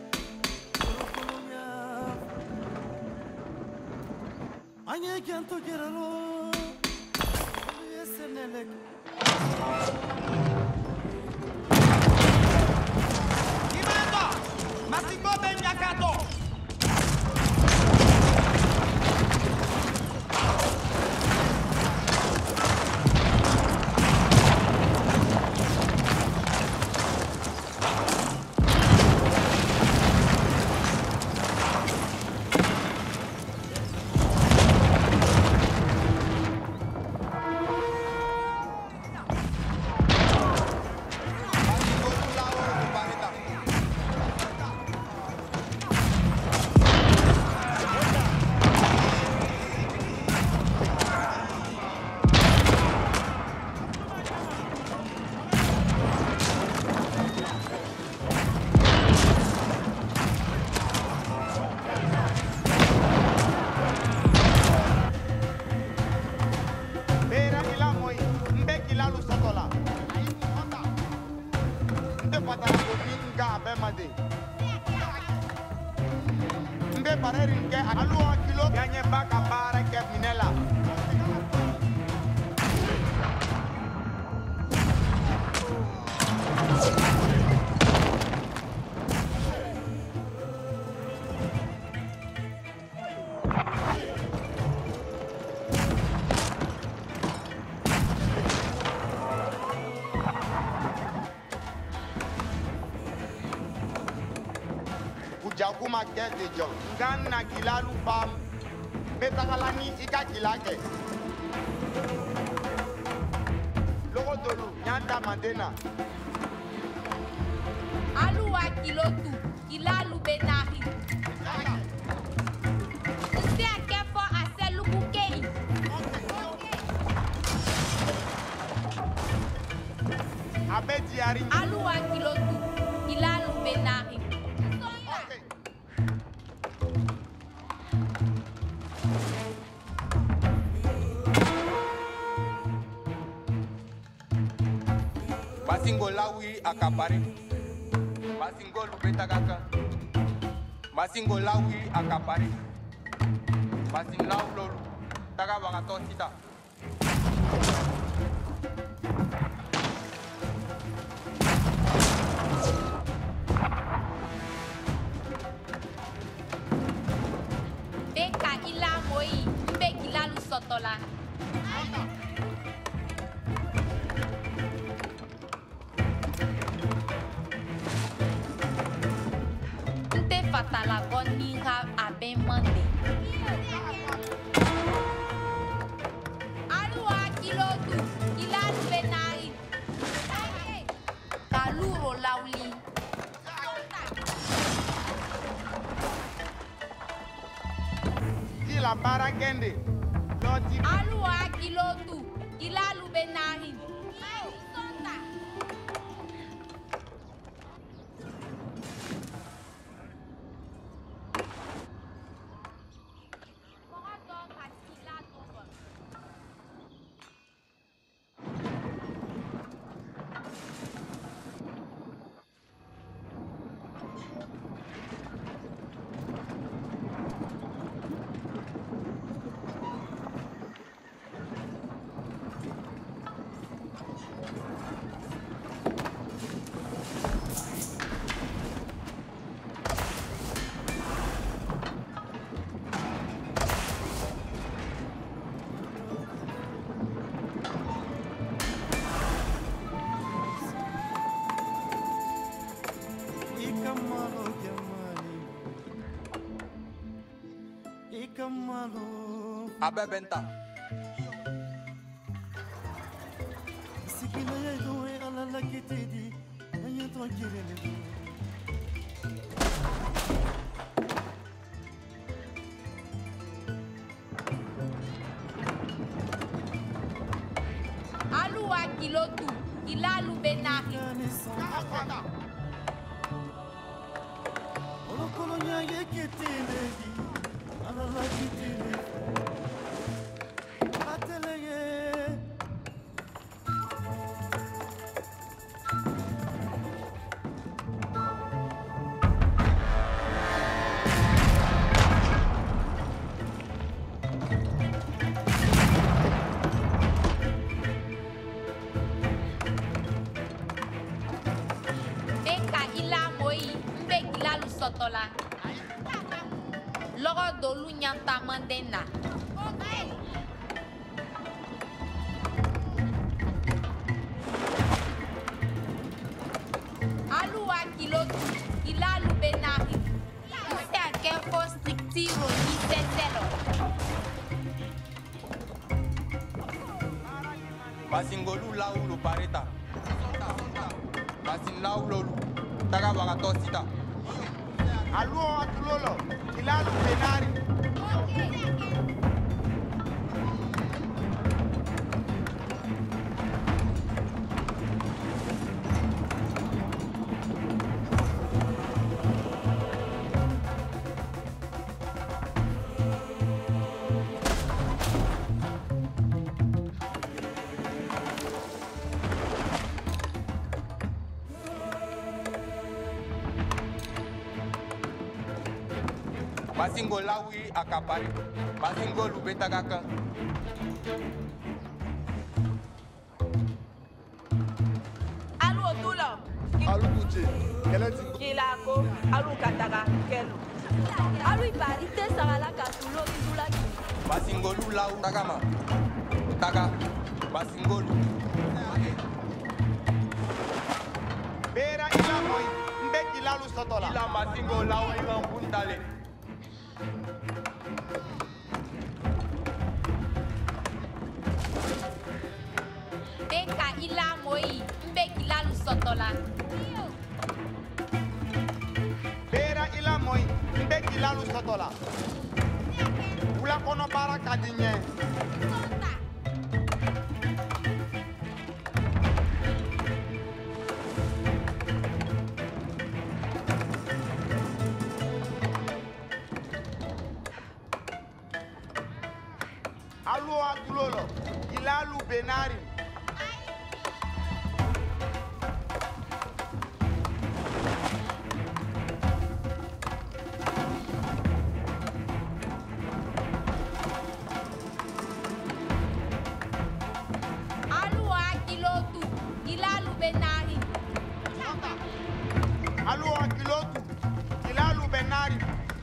Anye janto geralo, yesenelek. Kimando, Masingo Benyakato. Mbe pareri nke alu kilo ganye baka para ke minela. Jakuma kɛ de jɔ nka na kilalu fam bɛ tagala ni i ka kila kɛ logodolu y'a damaden na. Alu wa kilotu kilalu benahi. Se a kɛ fɔ a sɛluku ke i. ari. Alu wa kilotu. Ilalu benari. Masingo lawi akapare. Masingo lubetagaka. Masingo lawi akapare. Masin law lolu. Taga bagato sita. Beka ila moi. Mbe kilalu sotola. Fatala goni ha aben mande. Alua kilotu, ilalu benari. Kaluro lauli. Ila baragende. Alua kilotu, ilalu benari. Abe benta. Sikina ya doe ala la kitidi, anya tranquille le do. Alu wa kilotu, ilalu benari. Olo kolonya ye kitidi, ala la kitidi. Sotola. Logo dolu nyanta mandena. Alu wa kilotu, ilalu benari. Use a kefo strictiro ni seselo. Masingolu laulu pareta. Masin laulu. Taga bagato sita. Aluo atulolo, ilalu benari. Masingo lawi akapare. Masingo lubetagaka. Alu otula. Alu kuche. Kele ti. Kilako. Alu kataga. Kelo. Alu ibari te sagala katulo idula. Masingo lu lau tagama. Taga. Masingo lu. Bera ila moi. Mbe kilalu sotola. Ila masingo lau iman puntale. Beka ila moi, mbe kilalu sotola. Bera ila moi, mbe kilalu sotola. Ula kono bara kadinye. Alu atulolo. Ilalu benari. Alu akilotu. Ilalu benari. Alu akilotu. Ilalu benari.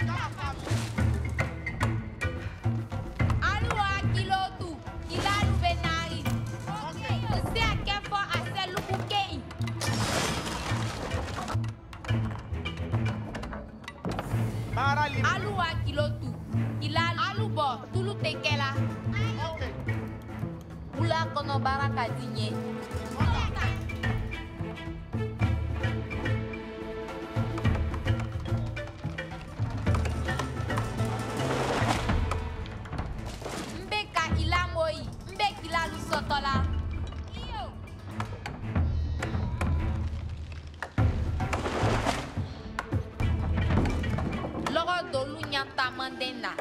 Alu akilotu. Ilalu benari. Nse akefo aseluku kei. Mara li. Alu akilotu. Ilalu. Alu bo. Tulu tekela. Ula kono baraka dinye. Mbeka ilamoyi. Mbeki lalu sotola. Iyo. Logo dolu nyanta mandena.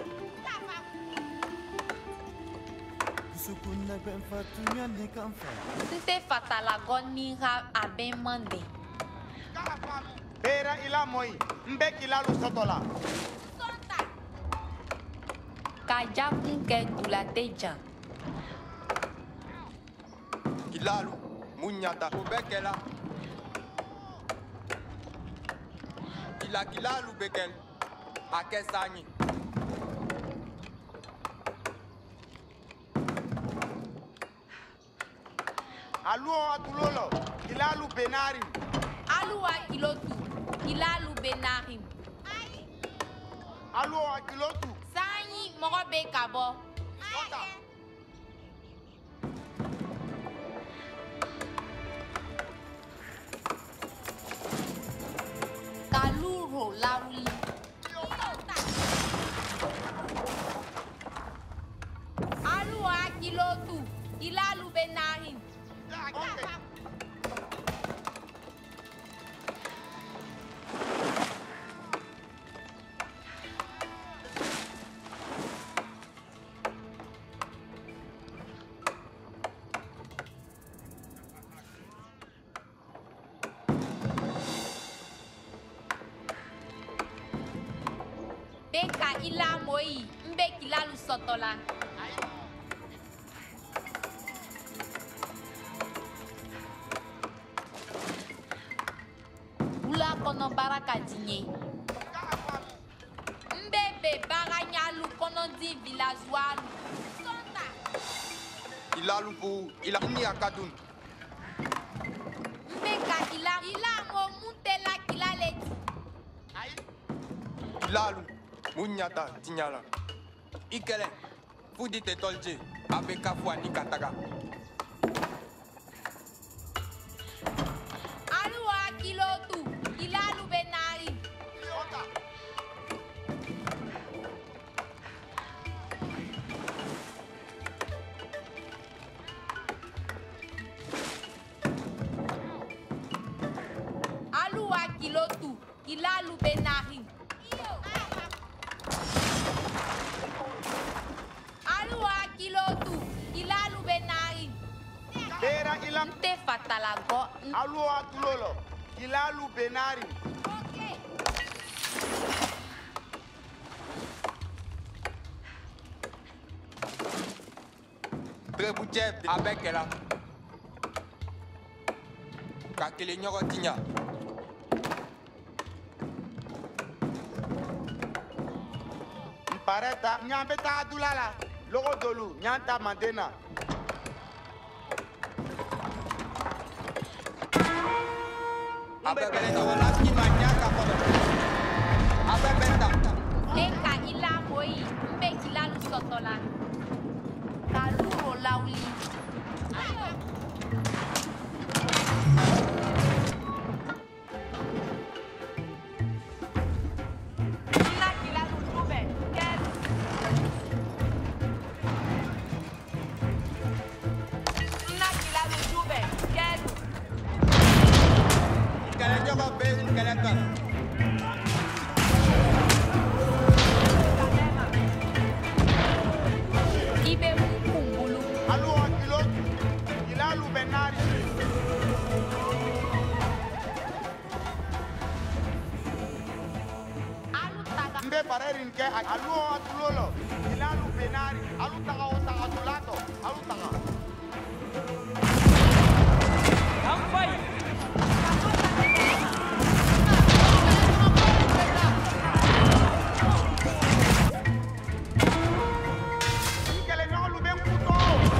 Sukuna ben fatunya ne kamfa. Nte fatala goni ha aben mande. Bera ila moi. Mbeki lalu sotola. Kaja kunke dula teja. Kilalu, munyata, ubekela. Kila kilalu bekel, akesani. Alu atulolo. Ilalu benari. Alu akilotu. Ilalu benahim. Alu akilotu. Sanyi mogo be kabo. Kaluro lauli. Alu akilotu. Ilalu benahim. Beka ila moyi. Mbeki lalu sotola. Ula kono baraka dinye. Mbebe baranyalu kono di villageois. Sonta. Kilalu pu, ila ni akadun. Mbeka ila ila mo mutela kilaleti. Kilalu, munyata, tinyala. Ikele, fudi te tolje, abeka fwa ni kataga. Alu akilotu. Ilalu benari. Alu akilotu. Ilalu benari. Alu akilotu. Ilalu benari. Bera ila. Nte fatalago. Alu atulolo. Ilalu benari. Okay. Trebuche, abekela. Kakele nyogo tinya. Pareta. Nyambeta adulala. Logo dolu. Nyanta mandena. Abebele nyogo laski manyaka kono. Abebenda. Beka ila moyi. Mbeki lalu sotola. Kaluro lauli. Kele nyogo be, kele kan. Mbe parerin ke alu atulolo. Ilalu benari. Alu taga o taga tulato. Alu taga. Ampai. Ikele no lu ben puto.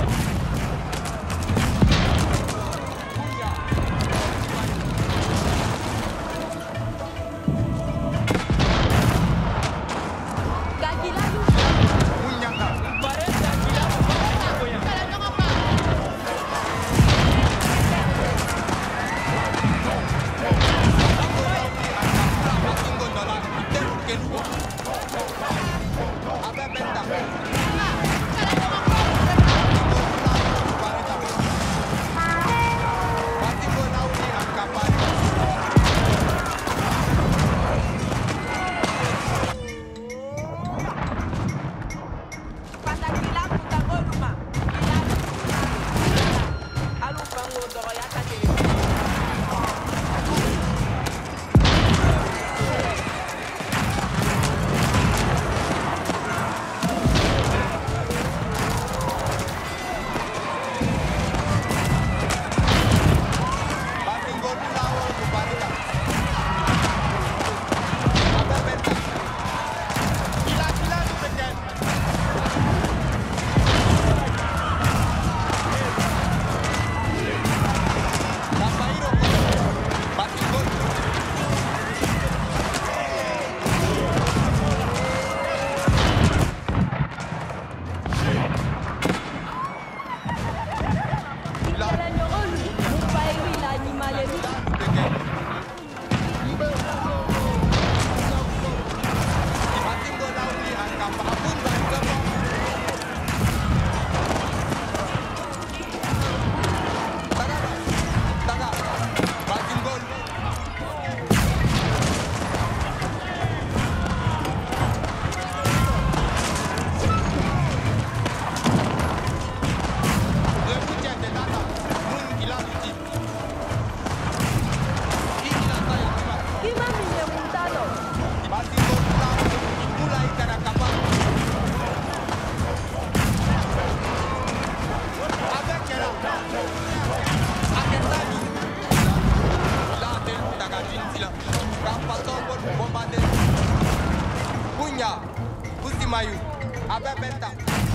Mayu, Abe Benta.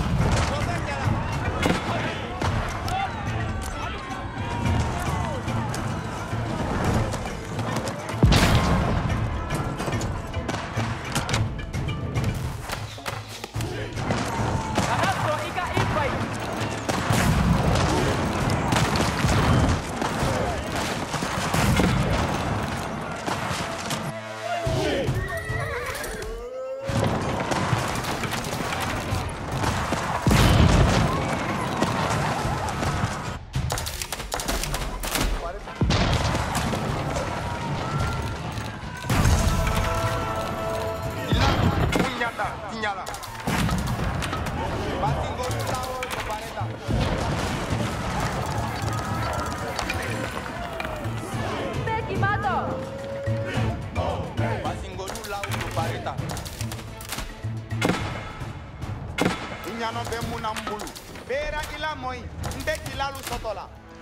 Inyano be munambulu. Bera ila moi. Nde kilalu sotola.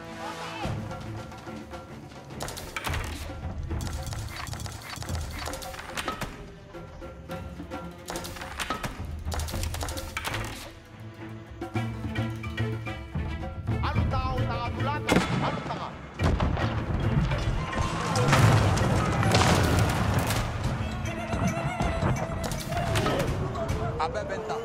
Alu tahu tahu dulato. Alu tahu. Abe Benta.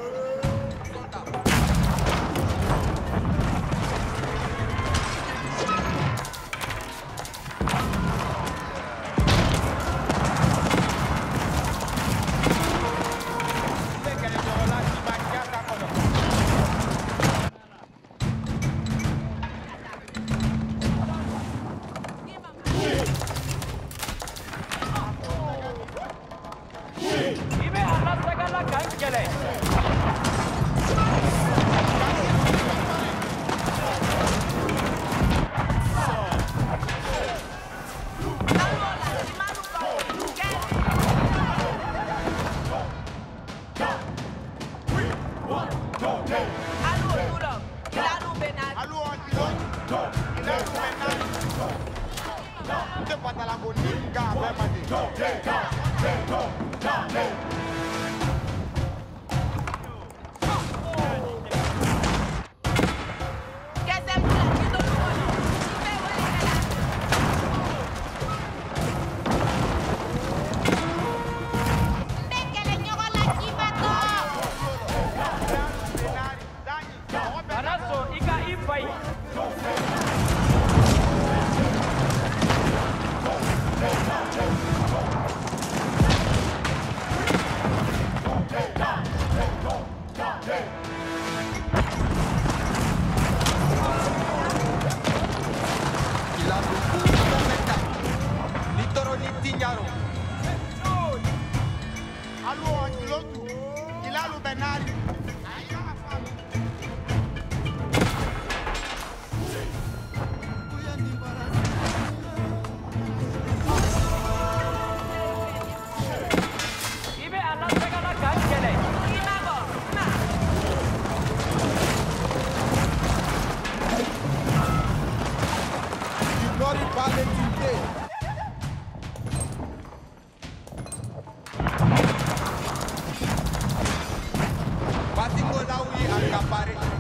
l'autre, il a le Benari. Basingo Laoui Akapare.